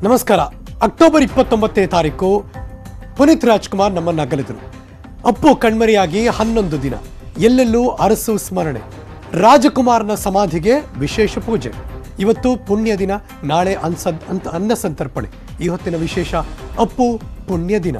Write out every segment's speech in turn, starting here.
ನಮಸ್ಕಾರ. ಅಕ್ಟೋಬರ್ 29ನೇ ತಾರೀಕು ಪುನೀತ್ ರಾಜ್ಕುಮಾರ್ ನಮ್ಮನ್ನು ಅಗಲಿದರು. ಅಪ್ಪು ಕಣ್ಮರೆಯಾಗಿ 11 ದಿನ. ಎಲ್ಲೆಲ್ಲೂ ಅರಸು ಸ್ಮರಣೆ. ರಾಜಕುಮಾರನ ಸಮಾಧಿಗೆ ವಿಶೇಷ ಪೂಜೆ. ಇವತ್ತು ಪುಣ್ಯ ದಿನ, ನಾಳೆ ಅನ್ನ ಸಂತರ್ಪಣೆ. ಈ ಹೊತ್ತಿನ ವಿಶೇಷ ಅಪ್ಪು ಪುಣ್ಯ ದಿನ.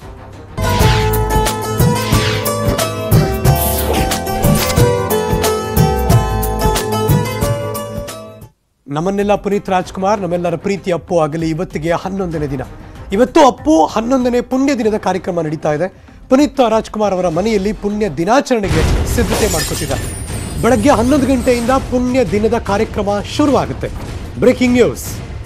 ನಮ್ಮನ್ನೆಲ್ಲ ಪುನೀತ್ ರಾಜ್ಕುಮಾರ್, ನಮ್ಮೆಲ್ಲರ ಪ್ರೀತಿ ಅಪ್ಪು ಆಗಲಿ. ಇವತ್ತಿಗೆ 11ನೇ ದಿನ. ಇವತ್ತು ಅಪ್ಪು 11ನೇ ಪುಣ್ಯ ದಿನದ ಕಾರ್ಯಕ್ರಮ ನಡೀತಾ ಇದೆ. ಪುನೀತ್ ರಾಜ್ಕುಮಾರ್ ಅವರ ಮನೆಯಲ್ಲಿ ಪುಣ್ಯ ದಿನಾಚರಣೆಗೆ ಸಿದ್ಧತೆ ಮಾಡ್ಕೊತಿದ್ದಾರೆ. ಬೆಳಗ್ಗೆ 11 ಗಂಟೆಯಿಂದ ಪುಣ್ಯ ದಿನದ ಕಾರ್ಯಕ್ರಮ ಶುರುವಾಗುತ್ತೆ. Breaking news.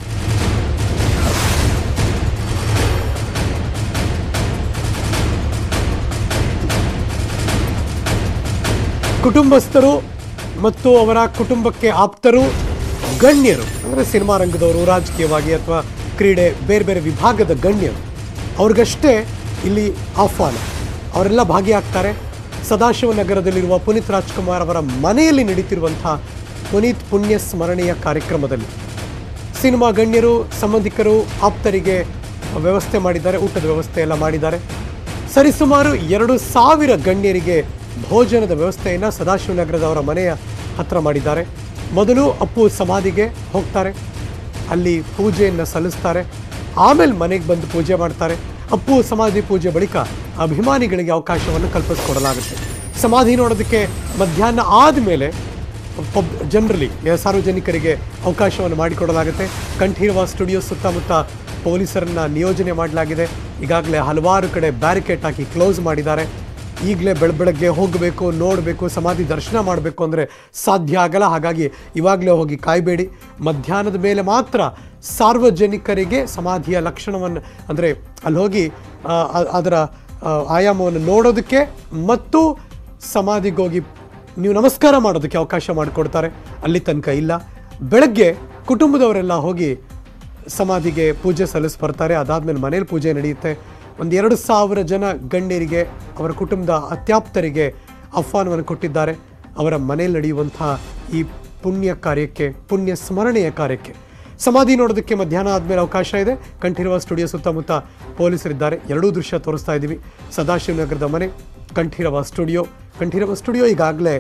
ಕುಟುಂಬಸ್ಥರು ಮತ್ತು ಅವರ ಕುಟುಂಬಕ್ಕೆ ಆಪ್ತರು, ಗಣ್ಯರು ಅಂದರೆ ಸಿನಿಮಾ ರಂಗದವರು, ರಾಜಕೀಯವಾಗಿ ಅಥವಾ ಕ್ರೀಡೆ, ಬೇರೆ ಬೇರೆ ವಿಭಾಗದ ಗಣ್ಯರು, ಅವ್ರಿಗಷ್ಟೇ ಇಲ್ಲಿ ಆಹ್ವಾನ. ಅವರೆಲ್ಲ ಭಾಗಿಯಾಗ್ತಾರೆ. ಸದಾಶಿವನಗರದಲ್ಲಿರುವ ಪುನೀತ್ ರಾಜ್ಕುಮಾರ್ ಅವರ ಮನೆಯಲ್ಲಿ ನಡೀತಿರುವಂಥ ಪುನೀತ್ ಪುಣ್ಯ ಸ್ಮರಣೆಯ ಕಾರ್ಯಕ್ರಮದಲ್ಲಿ ಸಿನಿಮಾ ಗಣ್ಯರು, ಸಂಬಂಧಿಕರು, ಆಪ್ತರಿಗೆ ವ್ಯವಸ್ಥೆ ಮಾಡಿದ್ದಾರೆ. ಊಟದ ವ್ಯವಸ್ಥೆ ಎಲ್ಲ ಮಾಡಿದ್ದಾರೆ. ಸರಿಸುಮಾರು 2000 ಗಣ್ಯರಿಗೆ ಭೋಜನದ ವ್ಯವಸ್ಥೆಯನ್ನು ಸದಾಶಿವನಗರದವರ ಮನೆಯ ಹತ್ತಿರ ಮಾಡಿದ್ದಾರೆ. ಮೊದಲು ಅಪ್ಪು ಸಮಾಧಿಗೆ ಹೋಗ್ತಾರೆ, ಅಲ್ಲಿ ಪೂಜೆಯನ್ನು ಸಲ್ಲಿಸ್ತಾರೆ. ಆಮೇಲೆ ಮನೆಗೆ ಬಂದು ಪೂಜೆ ಮಾಡ್ತಾರೆ. ಅಪ್ಪು ಸಮಾಧಿ ಪೂಜೆ ಬಳಿಕ ಅಭಿಮಾನಿಗಳಿಗೆ ಅವಕಾಶವನ್ನು ಕಲ್ಪಿಸಿಕೊಡಲಾಗುತ್ತೆ. ಸಮಾಧಿ ನೋಡೋದಕ್ಕೆ ಮಧ್ಯಾಹ್ನ ಆದಮೇಲೆ ಜನರಲಿ ಸಾರ್ವಜನಿಕರಿಗೆ ಅವಕಾಶವನ್ನು ಮಾಡಿಕೊಡಲಾಗುತ್ತೆ. ಕಂಠೀರವ ಸ್ಟುಡಿಯೋ ಸುತ್ತಮುತ್ತ ಪೊಲೀಸರನ್ನು ನಿಯೋಜನೆ ಮಾಡಲಾಗಿದೆ. ಈಗಾಗಲೇ ಹಲವಾರು ಕಡೆ ಬ್ಯಾರಿಕೇಡ್ ಹಾಕಿ ಕ್ಲೋಸ್ ಮಾಡಿದ್ದಾರೆ. ಈಗಲೇ ಬೆಳಗ್ಗೆ ಹೋಗಬೇಕು, ನೋಡಬೇಕು, ಸಮಾಧಿ ದರ್ಶನ ಮಾಡಬೇಕು ಅಂದರೆ ಸಾಧ್ಯ ಆಗಲ್ಲ. ಹಾಗಾಗಿ ಇವಾಗಲೇ ಹೋಗಿ ಕಾಯಬೇಡಿ. ಮಧ್ಯಾಹ್ನದ ಮೇಲೆ ಮಾತ್ರ ಸಾರ್ವಜನಿಕರಿಗೆ ಸಮಾಧಿಯ ಲಕ್ಷಣವನ್ನು, ಅಂದರೆ ಅಲ್ಲಿ ಹೋಗಿ ಅದರ ಆಯಾಮವನ್ನು ನೋಡೋದಕ್ಕೆ ಮತ್ತು ಸಮಾಧಿಗೋಗಿ ನೀವು ನಮಸ್ಕಾರ ಮಾಡೋದಕ್ಕೆ ಅವಕಾಶ ಮಾಡಿಕೊಡ್ತಾರೆ. ಅಲ್ಲಿ ತನಕ ಇಲ್ಲ. ಬೆಳಗ್ಗೆ ಕುಟುಂಬದವರೆಲ್ಲ ಹೋಗಿ ಸಮಾಧಿಗೆ ಪೂಜೆ ಸಲ್ಲಿಸಿ ಬರ್ತಾರೆ. ಅದಾದಮೇಲೆ ಮನೇಲಿ ಪೂಜೆ ನಡೆಯುತ್ತೆ. 2000 ಜನ ಗಣ್ಯರಿಗೆ, ಅವರ ಕುಟುಂಬದ ಅತ್ಯಾಪ್ತರಿಗೆ ಆಹ್ವಾನವನ್ನು ಕೊಟ್ಟಿದ್ದಾರೆ. ಅವರ ಮನೆಯಲ್ಲಿ ನಡೆಯುವಂಥ ಈ ಪುಣ್ಯ ಕಾರ್ಯಕ್ಕೆ, ಪುಣ್ಯ ಸ್ಮರಣೆಯ ಕಾರ್ಯಕ್ಕೆ. ಸಮಾಧಿ ನೋಡೋದಕ್ಕೆ ಮಧ್ಯಾಹ್ನ ಆದಮೇಲೆ ಅವಕಾಶ ಇದೆ. ಕಂಠೀರವ ಸ್ಟುಡಿಯೋ ಸುತ್ತಮುತ್ತ ಪೊಲೀಸರಿದ್ದಾರೆ. ಎರಡೂ ದೃಶ್ಯ ತೋರಿಸ್ತಾ ಇದ್ದೀವಿ. ಸದಾಶಿವನಗರದ ಮನೆ, ಕಂಠೀರವ ಸ್ಟುಡಿಯೋ ಈಗಾಗಲೇ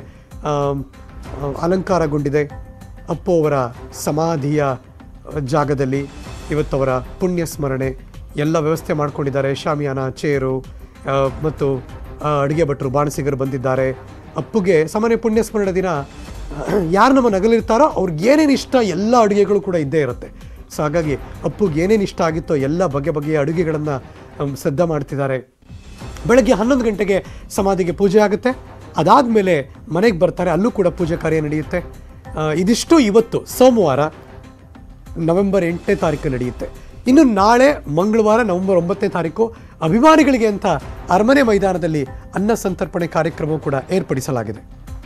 ಅಲಂಕಾರಗೊಂಡಿದೆ. ಅಪ್ಪು ಅವರ ಸಮಾಧಿಯ ಜಾಗದಲ್ಲಿ ಇವತ್ತವರ ಪುಣ್ಯ ಸ್ಮರಣೆ ಎಲ್ಲ ವ್ಯವಸ್ಥೆ ಮಾಡ್ಕೊಂಡಿದ್ದಾರೆ. ಶಾಮಿಯಾನ, ಚೇರು ಮತ್ತು ಅಡುಗೆ ಭಟ್ರು, ಬಾಣಸಿಗರು ಬಂದಿದ್ದಾರೆ. ಅಪ್ಪುಗೆ ಸಾಮಾನ್ಯ ಪುಣ್ಯ ಸ್ಮರಣೆ ದಿನ ಯಾರು ನಮ್ಮ ನಗಲಿರ್ತಾರೋ ಅವ್ರಿಗೆ ಏನೇನು ಇಷ್ಟ ಎಲ್ಲ ಅಡುಗೆಗಳು ಕೂಡ ಇದ್ದೇ ಇರುತ್ತೆ. ಸೊ ಹಾಗಾಗಿ ಅಪ್ಪುಗೆ ಏನೇನು ಇಷ್ಟ ಆಗಿತ್ತೋ ಎಲ್ಲ ಬಗೆಯ ಅಡುಗೆಗಳನ್ನು ಸಿದ್ಧ ಮಾಡ್ತಿದ್ದಾರೆ. ಬೆಳಗ್ಗೆ 11 ಗಂಟೆಗೆ ಸಮಾಧಿಗೆ ಪೂಜೆ ಆಗುತ್ತೆ. ಅದಾದಮೇಲೆ ಮನೆಗೆ ಬರ್ತಾರೆ. ಅಲ್ಲೂ ಕೂಡ ಪೂಜೆ ಕಾರ್ಯ ನಡೆಯುತ್ತೆ. ಇದಿಷ್ಟು ಇವತ್ತು ಸೋಮವಾರ ನವೆಂಬರ್ 8ನೇ ತಾರೀಕು ನಡೆಯುತ್ತೆ. ಇನ್ನು ನಾಳೆ ಮಂಗಳವಾರ ನವೆಂಬರ್ 9ನೇ ತಾರೀಕು ಅಭಿಮಾನಿಗಳಿಗೆ ಅಂತ ಅರಮನೆ ಮೈದಾನದಲ್ಲಿ ಅನ್ನ ಸಂತರ್ಪಣೆ ಕಾರ್ಯಕ್ರಮ ಕೂಡ ಏರ್ಪಡಿಸಲಾಗಿದೆ.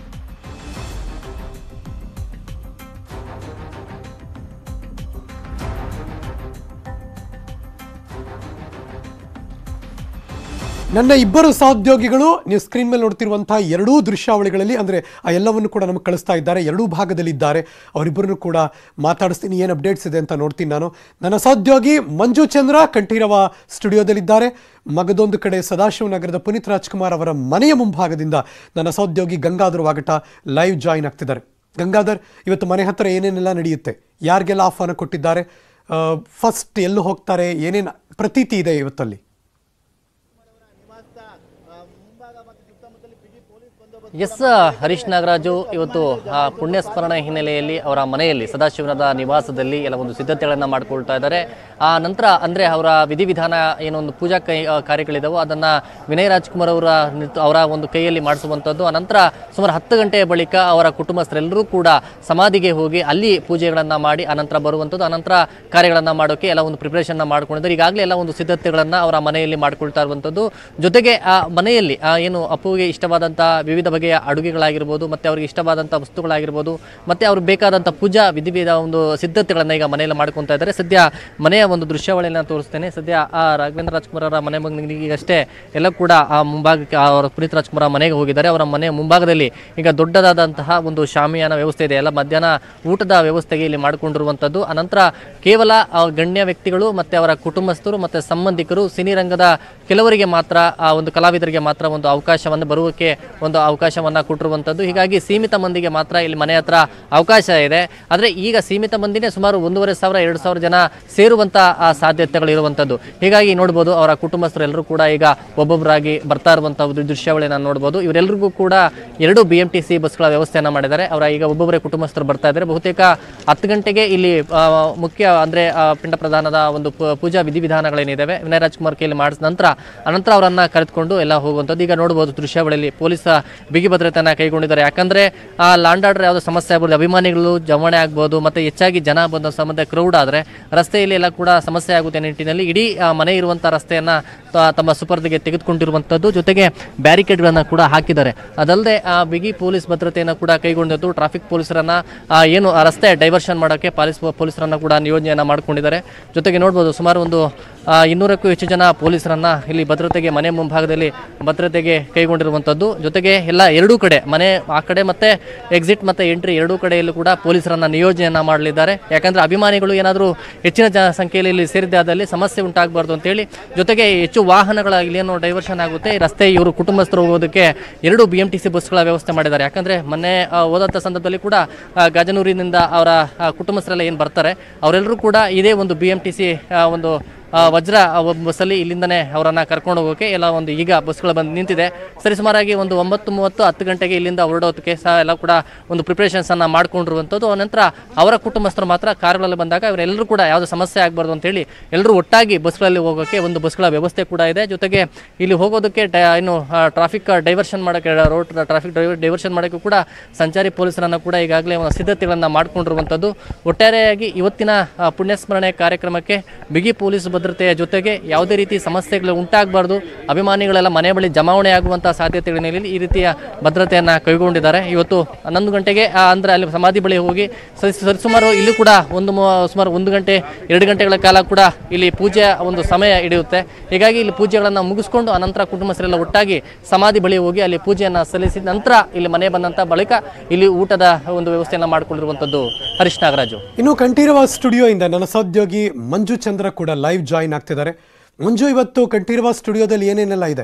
ನನ್ನ ಇಬ್ಬರು ಸಹೋದ್ಯೋಗಿಗಳು ನೀವು ಸ್ಕ್ರೀನ್ ಮೇಲೆ ನೋಡ್ತಿರುವಂತಹ ಎರಡೂ ದೃಶ್ಯಾವಳಿಗಳಲ್ಲಿ, ಅಂದರೆ ಆ ಎಲ್ಲವನ್ನು ಕೂಡ ನಮಗೆ ಕಳಿಸ್ತಾ ಇದ್ದಾರೆ. ಎರಡೂ ಭಾಗದಲ್ಲಿದ್ದಾರೆ. ಅವರಿಬ್ಬರನ್ನು ಕೂಡ ಮಾತಾಡಿಸ್ತೀನಿ. ಏನು ಅಪ್ಡೇಟ್ಸ್ ಇದೆ ಅಂತ ನೋಡ್ತೀನಿ ನಾನು. ನನ್ನ ಸಹೋದ್ಯೋಗಿ ಮಂಜು ಚಂದ್ರ ಕಂಠೀರವ ಸ್ಟುಡಿಯೋದಲ್ಲಿದ್ದಾರೆ. ಮಗದೊಂದು ಕಡೆ ಸದಾಶಿವನಗರದ ಪುನೀತ್ ರಾಜ್ಕುಮಾರ್ ಅವರ ಮನೆಯ ಮುಂಭಾಗದಿಂದ ನನ್ನ ಸಹೋದ್ಯೋಗಿ ಗಂಗಾಧರ್ ವಾಗಟ ಲೈವ್ ಜಾಯಿನ್ ಆಗ್ತಿದ್ದಾರೆ. ಗಂಗಾಧರ್, ಇವತ್ತು ಮನೆ ಹತ್ತಿರ ಏನೇನೆಲ್ಲ ನಡೆಯುತ್ತೆ, ಯಾರಿಗೆಲ್ಲ ಆಹ್ವಾನ ಕೊಟ್ಟಿದ್ದಾರೆ, ಫಸ್ಟ್ ಎಲ್ಲೂ ಹೋಗ್ತಾರೆ, ಏನೇನು ಪ್ರತೀತಿ ಇದೆ ಇವತ್ತಲ್ಲಿ? ಎಸ್ ಹರೀಶ್ ನಾಗರಾಜು, ಇವತ್ತು ಪುಣ್ಯ ಸ್ಮರಣೆ ಹಿನ್ನೆಲೆಯಲ್ಲಿ ಅವರ ಮನೆಯಲ್ಲಿ ಸದಾಶಿವನದ ನಿವಾಸದಲ್ಲಿ ಎಲ್ಲ ಒಂದು ಸಿದ್ಧತೆಗಳನ್ನು ಮಾಡಿಕೊಳ್ತಾ ಇದ್ದಾರೆ. ಆ ನಂತರ ಅಂದರೆ ಅವರ ವಿಧಿವಿಧಾನ ಏನೊಂದು ಪೂಜಾ ಕಾರ್ಯಗಳಿದಾವೋ ಅದನ್ನು ವಿನಯ್ ರಾಜ್ಕುಮಾರ್ ಅವರ ಒಂದು ಕೈಯಲ್ಲಿ ಮಾಡಿಸುವಂಥದ್ದು. ಅನಂತರ ಸುಮಾರು 10 ಗಂಟೆಯ ಬಳಿಕ ಅವರ ಕುಟುಂಬಸ್ಥರೆಲ್ಲರೂ ಕೂಡ ಸಮಾಧಿಗೆ ಹೋಗಿ ಅಲ್ಲಿ ಪೂಜೆಗಳನ್ನು ಮಾಡಿ ಅನಂತರ ಬರುವಂಥದ್ದು. ಅನಂತರ ಕಾರ್ಯಗಳನ್ನು ಮಾಡೋಕ್ಕೆ ಎಲ್ಲ ಒಂದು ಪ್ರಿಪ್ರೇಷನ್ನ ಮಾಡ್ಕೊಂಡಿದ್ದಾರೆ. ಈಗಾಗಲೇ ಎಲ್ಲ ಒಂದು ಸಿದ್ಧತೆಗಳನ್ನು ಅವರ ಮನೆಯಲ್ಲಿ ಮಾಡ್ಕೊಳ್ತಾ ಇರುವಂಥದ್ದು. ಜೊತೆಗೆ ಆ ಮನೆಯಲ್ಲಿ ಏನು ಅಪ್ಪುವಿಗೆ ಇಷ್ಟವಾದಂಥ ವಿವಿಧ ಬಗೆಯ ಅಡುಗೆಗಳಾಗಿರ್ಬೋದು, ಮತ್ತು ಅವ್ರಿಗೆ ಇಷ್ಟವಾದಂಥ ವಸ್ತುಗಳಾಗಿರ್ಬೋದು, ಮತ್ತು ಅವ್ರಿಗೆ ಬೇಕಾದಂಥ ಪೂಜಾ ವಿಧಿವಿಧ ಒಂದು ಸಿದ್ಧತೆಗಳನ್ನು ಈಗ ಮನೆಯಲ್ಲಿ ಮಾಡ್ಕೊತಾ ಇದ್ದಾರೆ. ಸದ್ಯ ಮನೆಯ ಒಂದು ದೃಶ್ಯಾವಳಿಯನ್ನು ತೋರಿಸ್ತೇನೆ. ಸದ್ಯ ಆ ರಾಘವೇಂದ್ರ ರಾಜ್ಕುಮಾರ್ ಅವರ ಮನೆ ಈಗಷ್ಟೇ ಎಲ್ಲ ಕೂಡ ಆ ಮುಂಭಾಗಕ್ಕೆ ಅವರ ಪುನೀತ್ ರಾಜ್ಕುಮಾರ್ ಮನೆಗೆ ಹೋಗಿದ್ದಾರೆ. ಅವರ ಮನೆಯ ಮುಂಭಾಗದಲ್ಲಿ ಈಗ ದೊಡ್ಡದಾದಂತಹ ಒಂದು ಶಾಮಿಯಾನ ವ್ಯವಸ್ಥೆ ಇದೆ. ಎಲ್ಲ ಮಧ್ಯಾಹ್ನ ಊಟದ ವ್ಯವಸ್ಥೆಗೆ ಇಲ್ಲಿ ಮಾಡಿಕೊಂಡಿರುವಂಥದ್ದು. ಅನಂತರ ಕೇವಲ ಗಣ್ಯ ವ್ಯಕ್ತಿಗಳು ಮತ್ತು ಅವರ ಕುಟುಂಬಸ್ಥರು ಮತ್ತು ಸಂಬಂಧಿಕರು, ಸಿನಿರಂಗದ ಕೆಲವರಿಗೆ ಮಾತ್ರ, ಆ ಒಂದು ಕಲಾವಿದರಿಗೆ ಮಾತ್ರ ಒಂದು ಅವಕಾಶವನ್ನು ಬರುವಕ್ಕೆ ಒಂದು ಅವಕಾಶವನ್ನು ಕೊಟ್ಟಿರುವಂಥದ್ದು. ಹೀಗಾಗಿ ಸೀಮಿತ ಮಂದಿಗೆ ಮಾತ್ರ ಇಲ್ಲಿ ಮನೆ ಹತ್ರ ಅವಕಾಶ ಇದೆ. ಆದರೆ ಈಗ ಸೀಮಿತ ಮಂದಿನೇ ಸುಮಾರು 1,500-2,000 ಜನ ಸೇರುವಂಥ ಸಾಧ್ಯತೆಗಳು ಇರುವಂಥದ್ದು. ಹೀಗಾಗಿ ನೋಡ್ಬೋದು ಅವರ ಕುಟುಂಬಸ್ಥರು ಎಲ್ಲರೂ ಕೂಡ ಈಗ ಒಬ್ಬೊಬ್ಬರಾಗಿ ಬರ್ತಾ ಇರುವಂಥ ಒಂದು ದೃಶ್ಯಾವಳಿ ನಾನು ನೋಡ್ಬೋದು. ಇವರೆಲ್ಲರಿಗೂ ಕೂಡ 2 BMTC ಬಸ್ಗಳ ವ್ಯವಸ್ಥೆಯನ್ನು ಮಾಡಿದ್ದಾರೆ. ಅವರ ಈಗ ಒಬ್ಬೊಬ್ಬರೇ ಕುಟುಂಬಸ್ಥರು ಬರ್ತಾ ಇದ್ದಾರೆ. ಬಹುತೇಕ 10 ಗಂಟೆಗೆ ಇಲ್ಲಿ ಮುಖ್ಯ ಅಂದರೆ ಪಿಂಡ ಪ್ರದಾನದ ಒಂದು ಪೂಜಾ ವಿಧಿವಿಧಾನಗಳೇನಿದ್ದಾವೆ ವಿನಯ್ ರಾಜ್ಕುಮಾರ್ ಕೈಯಲ್ಲಿ ಮಾಡಿದ ಅನಂತರ ಅವರನ್ನು ಕರೆದುಕೊಂಡು ಎಲ್ಲ ಹೋಗುವಂಥದ್ದು. ಈಗ ನೋಡ್ಬೋದು ದೃಶ್ಯಾವಳಿಯಲ್ಲಿ ಪೊಲೀಸ್ ಬಿಗಿ ಭದ್ರತೆಯನ್ನು ಕೈಗೊಂಡಿದ್ದಾರೆ. ಯಾಕಂದರೆ ಲ್ಯಾಂಡ್ ಆರ್ಡರ್ ಯಾವುದೋ ಸಮಸ್ಯೆ ಆಗ್ಬೋದು, ಅಭಿಮಾನಿಗಳು ಜಮಾವಣೆ ಆಗ್ಬೋದು, ಮತ್ತು ಹೆಚ್ಚಾಗಿ ಜನ ಬಂದ ಸಂಬಂಧ ಕ್ರೌಡ್ ಆದರೆ ರಸ್ತೆಯಲ್ಲಿ ಎಲ್ಲ ಕೂಡ ಸಮಸ್ಯೆ ಆಗುತ್ತೆ ನಿಟ್ಟಿನಲ್ಲಿ ಇಡೀ ಮನೆ ಇರುವಂಥ ರಸ್ತೆಯನ್ನು ತಮ್ಮ ಸುಪರ್ದಿಗೆ ತೆಗೆದುಕೊಂಡಿರುವಂಥದ್ದು. ಜೊತೆಗೆ ಬ್ಯಾರಿಕೇಡ್ಗಳನ್ನು ಕೂಡ ಹಾಕಿದ್ದಾರೆ. ಅದಲ್ಲದೆ ಬಿಗಿ ಪೊಲೀಸ್ ಭದ್ರತೆಯನ್ನು ಕೂಡ ಕೈಗೊಂಡಿದ್ದು. ಟ್ರಾಫಿಕ್ ಪೊಲೀಸರನ್ನು ಏನು ರಸ್ತೆ ಡೈವರ್ಷನ್ ಮಾಡೋಕ್ಕೆ ಪೊಲೀಸರನ್ನು ಕೂಡ ನಿಯೋಜನೆಯನ್ನು ಮಾಡಿಕೊಂಡಿದ್ದಾರೆ. ಜೊತೆಗೆ ನೋಡ್ಬೋದು ಸುಮಾರು ಒಂದು 200ಕ್ಕೂ ಹೆಚ್ಚು ಜನ ಪೊಲೀಸರನ್ನು ಇಲ್ಲಿ ಭದ್ರತೆಗೆ ಮನೆ ಮುಂಭಾಗದಲ್ಲಿ ಭದ್ರತೆಗೆ ಕೈಗೊಂಡಿರುವಂಥದ್ದು. ಜೊತೆಗೆ ಎಲ್ಲ ಎರಡೂ ಕಡೆ ಮನೆ ಆ ಕಡೆ ಮತ್ತು ಎಕ್ಸಿಟ್ ಮತ್ತು ಎಂಟ್ರಿ ಎರಡೂ ಕಡೆಯಲ್ಲೂ ಕೂಡ ಪೊಲೀಸರನ್ನು ನಿಯೋಜನೆಯನ್ನು ಮಾಡಲಿದ್ದಾರೆ. ಯಾಕಂದರೆ ಅಭಿಮಾನಿಗಳು ಏನಾದರೂ ಹೆಚ್ಚಿನ ಸಂಖ್ಯೆಯಲ್ಲಿ ಇಲ್ಲಿ ಸೇರಿದ್ದಾದಲ್ಲಿ ಸಮಸ್ಯೆ ಉಂಟಾಗಬಾರ್ದು ಅಂತೇಳಿ. ಜೊತೆಗೆ ಹೆಚ್ಚು ವಾಹನಗಳ ಇಲ್ಲೇನೋ ಡೈವರ್ಷನ್ ಆಗುತ್ತೆ. ಈ ರಸ್ತೆ ಇವರು ಕುಟುಂಬಸ್ಥರು ಹೋಗೋದಕ್ಕೆ 2 BMTC ಬಸ್ಗಳ ವ್ಯವಸ್ಥೆ ಮಾಡಿದ್ದಾರೆ. ಯಾಕಂದರೆ ಮೊನ್ನೆ ಹೋದಂಥ ಸಂದರ್ಭದಲ್ಲಿ ಕೂಡ ಗಾಜನೂರಿನಿಂದ ಅವರ ಕುಟುಂಬಸ್ಥರೆಲ್ಲ ಏನು ಬರ್ತಾರೆ ಅವರೆಲ್ಲರೂ ಕೂಡ ಇದೇ ಒಂದು BMTC ಒಂದು ವಜ್ರ ಬಸ್ಸಲ್ಲಿ ಇಲ್ಲಿಂದನೇ ಅವರನ್ನು ಕರ್ಕೊಂಡು ಹೋಗೋಕ್ಕೆ ಎಲ್ಲ ಒಂದು ಈಗ ಬಸ್ಗಳು ಬಂದು ನಿಂತಿದೆ. ಸರಿಸುಮಾರಾಗಿ ಒಂದು 9:30 10 ಗಂಟೆಗೆ ಇಲ್ಲಿಂದ ಹೊರಡೋದಕ್ಕೆ ಸಹ ಎಲ್ಲ ಕೂಡ ಒಂದು ಪ್ರಿಪ್ರೇಷನ್ಸನ್ನು ಮಾಡ್ಕೊಂಡಿರುವಂಥದ್ದು. ನಂತರ ಅವರ ಕುಟುಂಬಸ್ಥರು ಮಾತ್ರ ಕಾರುಗಳಲ್ಲಿ ಬಂದಾಗ ಇವರೆಲ್ಲರೂ ಕೂಡ ಯಾವುದೇ ಸಮಸ್ಯೆ ಆಗಬಾರ್ದು ಅಂತೇಳಿ ಎಲ್ಲರೂ ಒಟ್ಟಾಗಿ ಬಸ್ಗಳಲ್ಲಿ ಹೋಗೋಕ್ಕೆ ಒಂದು ಬಸ್ಗಳ ವ್ಯವಸ್ಥೆ ಕೂಡ ಇದೆ. ಜೊತೆಗೆ ಇಲ್ಲಿ ಹೋಗೋದಕ್ಕೆ ಇನ್ನು ಟ್ರಾಫಿಕ್ ಡೈವರ್ಷನ್ ಮಾಡೋಕ್ಕೆ ರೋಡ್ ಟ್ರಾಫಿಕ್ ಡೈವರ್ಷನ್ ಮಾಡೋಕ್ಕೂ ಕೂಡ ಸಂಚಾರಿ ಪೊಲೀಸರನ್ನು ಕೂಡ ಈಗಾಗಲೇ ಒಂದು ಸಿದ್ಧತೆಗಳನ್ನು ಮಾಡ್ಕೊಂಡಿರುವಂಥದ್ದು. ಒಟ್ಟಾರೆಯಾಗಿ ಇವತ್ತಿನ ಪುಣ್ಯಸ್ಮರಣೆ ಕಾರ್ಯಕ್ರಮಕ್ಕೆ ಬಿಗಿ ಪೊಲೀಸ್ ಭದ್ರತೆಯ ಜೊತೆಗೆ ಯಾವುದೇ ರೀತಿ ಸಮಸ್ಯೆಗಳು ಉಂಟಾಗಬಾರ್ದು, ಅಭಿಮಾನಿಗಳೆಲ್ಲ ಮನೆ ಬಳಿ ಜಮಾವಣೆ ಆಗುವಂತಹ ಸಾಧ್ಯತೆಗಳ ಹಿನ್ನೆಲೆಯಲ್ಲಿ ಈ ರೀತಿಯ ಭದ್ರತೆಯನ್ನು ಕೈಗೊಂಡಿದ್ದಾರೆ. ಇವತ್ತು 11 ಗಂಟೆಗೆ ಅಂದರೆ ಅಲ್ಲಿ ಸಮಾಧಿ ಬಳಿ ಹೋಗಿ ಸರಿಸುಮಾರು ಇಲ್ಲಿ ಕೂಡ ಸುಮಾರು 1 ಗಂಟೆ 2 ಗಂಟೆಗಳ ಕಾಲ ಕೂಡ ಇಲ್ಲಿ ಪೂಜೆಯ ಒಂದು ಸಮಯ ಹಿಡಿಯುತ್ತೆ. ಹೀಗಾಗಿ ಇಲ್ಲಿ ಪೂಜೆಗಳನ್ನು ಮುಗಿಸ್ಕೊಂಡು ಅನಂತರ ಕುಟುಂಬಸ್ಥರೆಲ್ಲ ಒಟ್ಟಾಗಿ ಸಮಾಧಿ ಬಳಿ ಹೋಗಿ ಅಲ್ಲಿ ಪೂಜೆಯನ್ನು ಸಲ್ಲಿಸಿದ ನಂತರ ಇಲ್ಲಿ ಮನೆ ಬಂದಂಥ ಬಳಿಕ ಇಲ್ಲಿ ಊಟದ ಒಂದು ವ್ಯವಸ್ಥೆಯನ್ನು ಮಾಡಿಕೊಂಡಿರುವಂಥದ್ದು. ಹರೀಶ್ ನಾಗರಾಜು. ಇನ್ನು ಕಂಠೀರವ ಸ್ಟುಡಿಯೋ ಇಂದ ನನ್ನ ಸಹೋದ್ಯೋಗಿ ಮಂಜು ಚಂದ್ರ ಕೂಡ ಲೈವ್ ಜಾಯಿನ್ ಆಗ್ತಿದ್ದಾರೆ. ಮಂಜು, ಇವತ್ತು ಕಂಠೀರವ ಸ್ಟುಡಿಯೋದಲ್ಲಿ ಏನೇನೆಲ್ಲ ಇದೆ?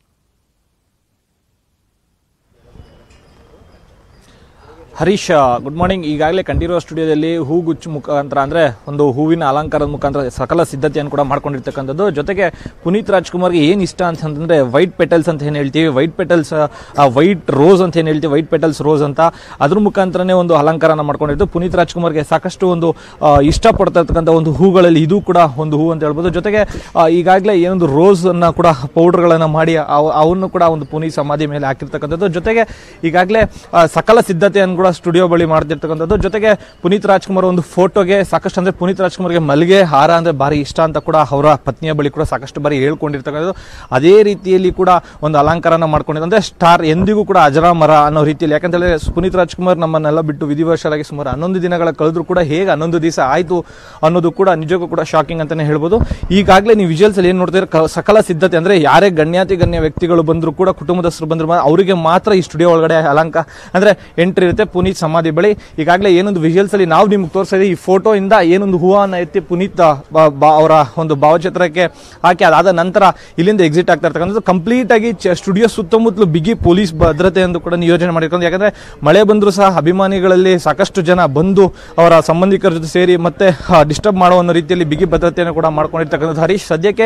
Harish, good morning. ಈಗಾಗಲೇ ಕಂಠೀರವ ಸ್ಟುಡಿಯೋದಲ್ಲಿ ಹೂಗುಚ್ಚು ಮುಖಾಂತರ ಅಂದರೆ ಒಂದು ಹೂವಿನ ಅಲಂಕಾರದ ಮುಖಾಂತರ ಸಕಲ ಸಿದ್ಧತೆಯನ್ನು ಕೂಡ ಮಾಡ್ಕೊಂಡಿರ್ತಕ್ಕಂಥದ್ದು. ಜೊತೆಗೆ ಪುನೀತ್ ರಾಜ್ಕುಮಾರ್ಗೆ ಏನು ಇಷ್ಟ ಅಂತಂದರೆ ವೈಟ್ ಪೆಟಲ್ಸ್ ಅಂತ ಏನು ಹೇಳ್ತೀವಿ, ವೈಟ್ ಪೆಟಲ್ಸ್ ವೈಟ್ ರೋಸ್ ಅಂತ ಏನು ಹೇಳ್ತೀವಿ, ವೈಟ್ ಪೆಟಲ್ಸ್ ರೋಸ್ ಅಂತ ಅದ್ರ ಮುಖಾಂತರನೇ ಒಂದು ಅಲಂಕಾರನ ಮಾಡ್ಕೊಂಡಿದ್ದು. ಪುನೀತ್ ರಾಜ್ಕುಮಾರ್ಗೆ ಸಾಕಷ್ಟು ಒಂದು ಇಷ್ಟಪಡ್ತಾ ಇರ್ತಕ್ಕಂಥ ಒಂದು ಹೂಗಳಲ್ಲಿ ಇದು ಕೂಡ ಒಂದು ಹೂ ಅಂತ ಹೇಳ್ಬೋದು. ಜೊತೆಗೆ ಈಗಾಗಲೇ ಏನೊಂದು ರೋಸನ್ನು ಕೂಡ ಪೌಡರ್ಗಳನ್ನು ಮಾಡಿ ಅವನ್ನು ಕೂಡ ಒಂದು ಪುನೀತ್ ಸಮಾಧಿ ಮೇಲೆ ಹಾಕಿರ್ತಕ್ಕಂಥದ್ದು. ಜೊತೆಗೆ ಈಗಾಗಲೇ ಸಕಲ ಸಿದ್ಧತೆಯನ್ನು ಕೂಡ ಸ್ಟುಡಿಯೋ ಬಳಿ ಮಾಡ್ತಿರ್ತಕ್ಕಂಥದ್ದು. ಜೊತೆಗೆ ಪುನೀತ್ ರಾಜ್ಕುಮಾರ್ ಒಂದು ಫೋಟೋಗೆ ಸಾಕಷ್ಟು ಅಂದರೆ ಪುನೀತ್ ರಾಜ್ಕುಮಾರ್ಗೆ ಮಲ್ಲಿಗೆ ಹಾರ ಅಂದರೆ ಭಾರಿ ಇಷ್ಟ ಅಂತ ಕೂಡ ಅವರ ಪತ್ನಿಯ ಬಳಿ ಕೂಡ ಸಾಕಷ್ಟು ಬಾರಿ ಹೇಳ್ಕೊಂಡಿರ್ತಕ್ಕಂಥದ್ದು. ಅದೇ ರೀತಿಯಲ್ಲಿ ಕೂಡ ಒಂದು ಅಲಂಕಾರನ ಮಾಡ್ಕೊಂಡಿದ್ದು. ಅಂದರೆ ಸ್ಟಾರ್ ಎಂದಿಗೂ ಕೂಡ ಅಜರಾಮರ ಅನ್ನೋ ರೀತಿಯಲ್ಲಿ. ಯಾಕಂತೇಳಿ ಪುನೀತ್ ರಾಜ್ಕುಮಾರ್ ನಮ್ಮನ್ನೆಲ್ಲ ಬಿಟ್ಟು ವಿಧಿವಶರಾಗಿ ಸುಮಾರು 11 ದಿನಗಳ ಕಳೆದ್ರು ಕೂಡ ಹೇಗೆ 11 ದಿವಸ ಆಯಿತು ಅನ್ನೋದು ಕೂಡ ನಿಜಕ್ಕೂ ಕೂಡ ಶಾಕಿಂಗ್ ಅಂತಲೇ ಹೇಳ್ಬೋದು. ಈಗಾಗಲೇ ನೀವು ವಿಜುವಲ್ಸಲ್ಲಿ ಏನು ನೋಡ್ತೀರ, ಸಕಲ ಸಿದ್ಧತೆ ಅಂದರೆ ಯಾರೇ ಗಣ್ಯ ವ್ಯಕ್ತಿಗಳು ಬಂದರೂ ಕೂಡ ಕುಟುಂಬದಸ್ಥರು ಬಂದರೂ ಅವರಿಗೆ ಮಾತ್ರ ಈ ಸ್ಟುಡಿಯೋ ಒಳಗಡೆ ಅಂದರೆ ಎಂಟ್ರಿ ಇರುತ್ತೆ. ಪುನೀತ್ ಸಮಾಧಿ ಬಳಿ ಈಗಾಗಲೇ ಏನೊಂದು ವಿಜುವಲ್ಸ್ ಅಲ್ಲಿ ನಾವು ನಿಮ್ಗೆ ತೋರಿಸ್ತಾ ಇದ್ದೀವಿ. ಈ ಫೋಟೋ ಇಂದ ಏನೊಂದು ಹೂವನ್ನ ಎತ್ತಿ ಪುನೀತ್ ಅವರ ಒಂದು ಭಾವಚಿತ್ರಕ್ಕೆ ಹಾಕಿ ಅದಾದ ನಂತರ ಇಲ್ಲಿಂದ ಎಕ್ಸಿಟ್ ಆಗ್ತಾ ಇರ್ತಕ್ಕಂಥದ್ದು. ಕಂಪ್ಲೀಟ್ ಆಗಿ ಸ್ಟುಡಿಯೋ ಸುತ್ತಮುತ್ತಲು ಬಿಗಿ ಪೊಲೀಸ್ ಭದ್ರತೆ ಎಂದು ಕೂಡ ನಿಯೋಜನೆ ಮಾಡಿರ್ಕೊಂಡು. ಯಾಕಂದ್ರೆ ಮಳೆ ಬಂದರೂ ಸಹ ಅಭಿಮಾನಿಗಳಲ್ಲಿ ಸಾಕಷ್ಟು ಜನ ಬಂದು ಅವರ ಸಂಬಂಧಿಕರ ಜೊತೆ ಸೇರಿ ಮತ್ತೆ ಡಿಸ್ಟರ್ಬ್ ಮಾಡುವ ಅನ್ನೋ ರೀತಿಯಲ್ಲಿ ಬಿಗಿ ಭದ್ರತೆಯನ್ನು ಕೂಡ ಮಾಡ್ಕೊಂಡಿರ್ತಕ್ಕಂಥದ್ದು. ಹರೀಶ್, ಸದ್ಯಕ್ಕೆ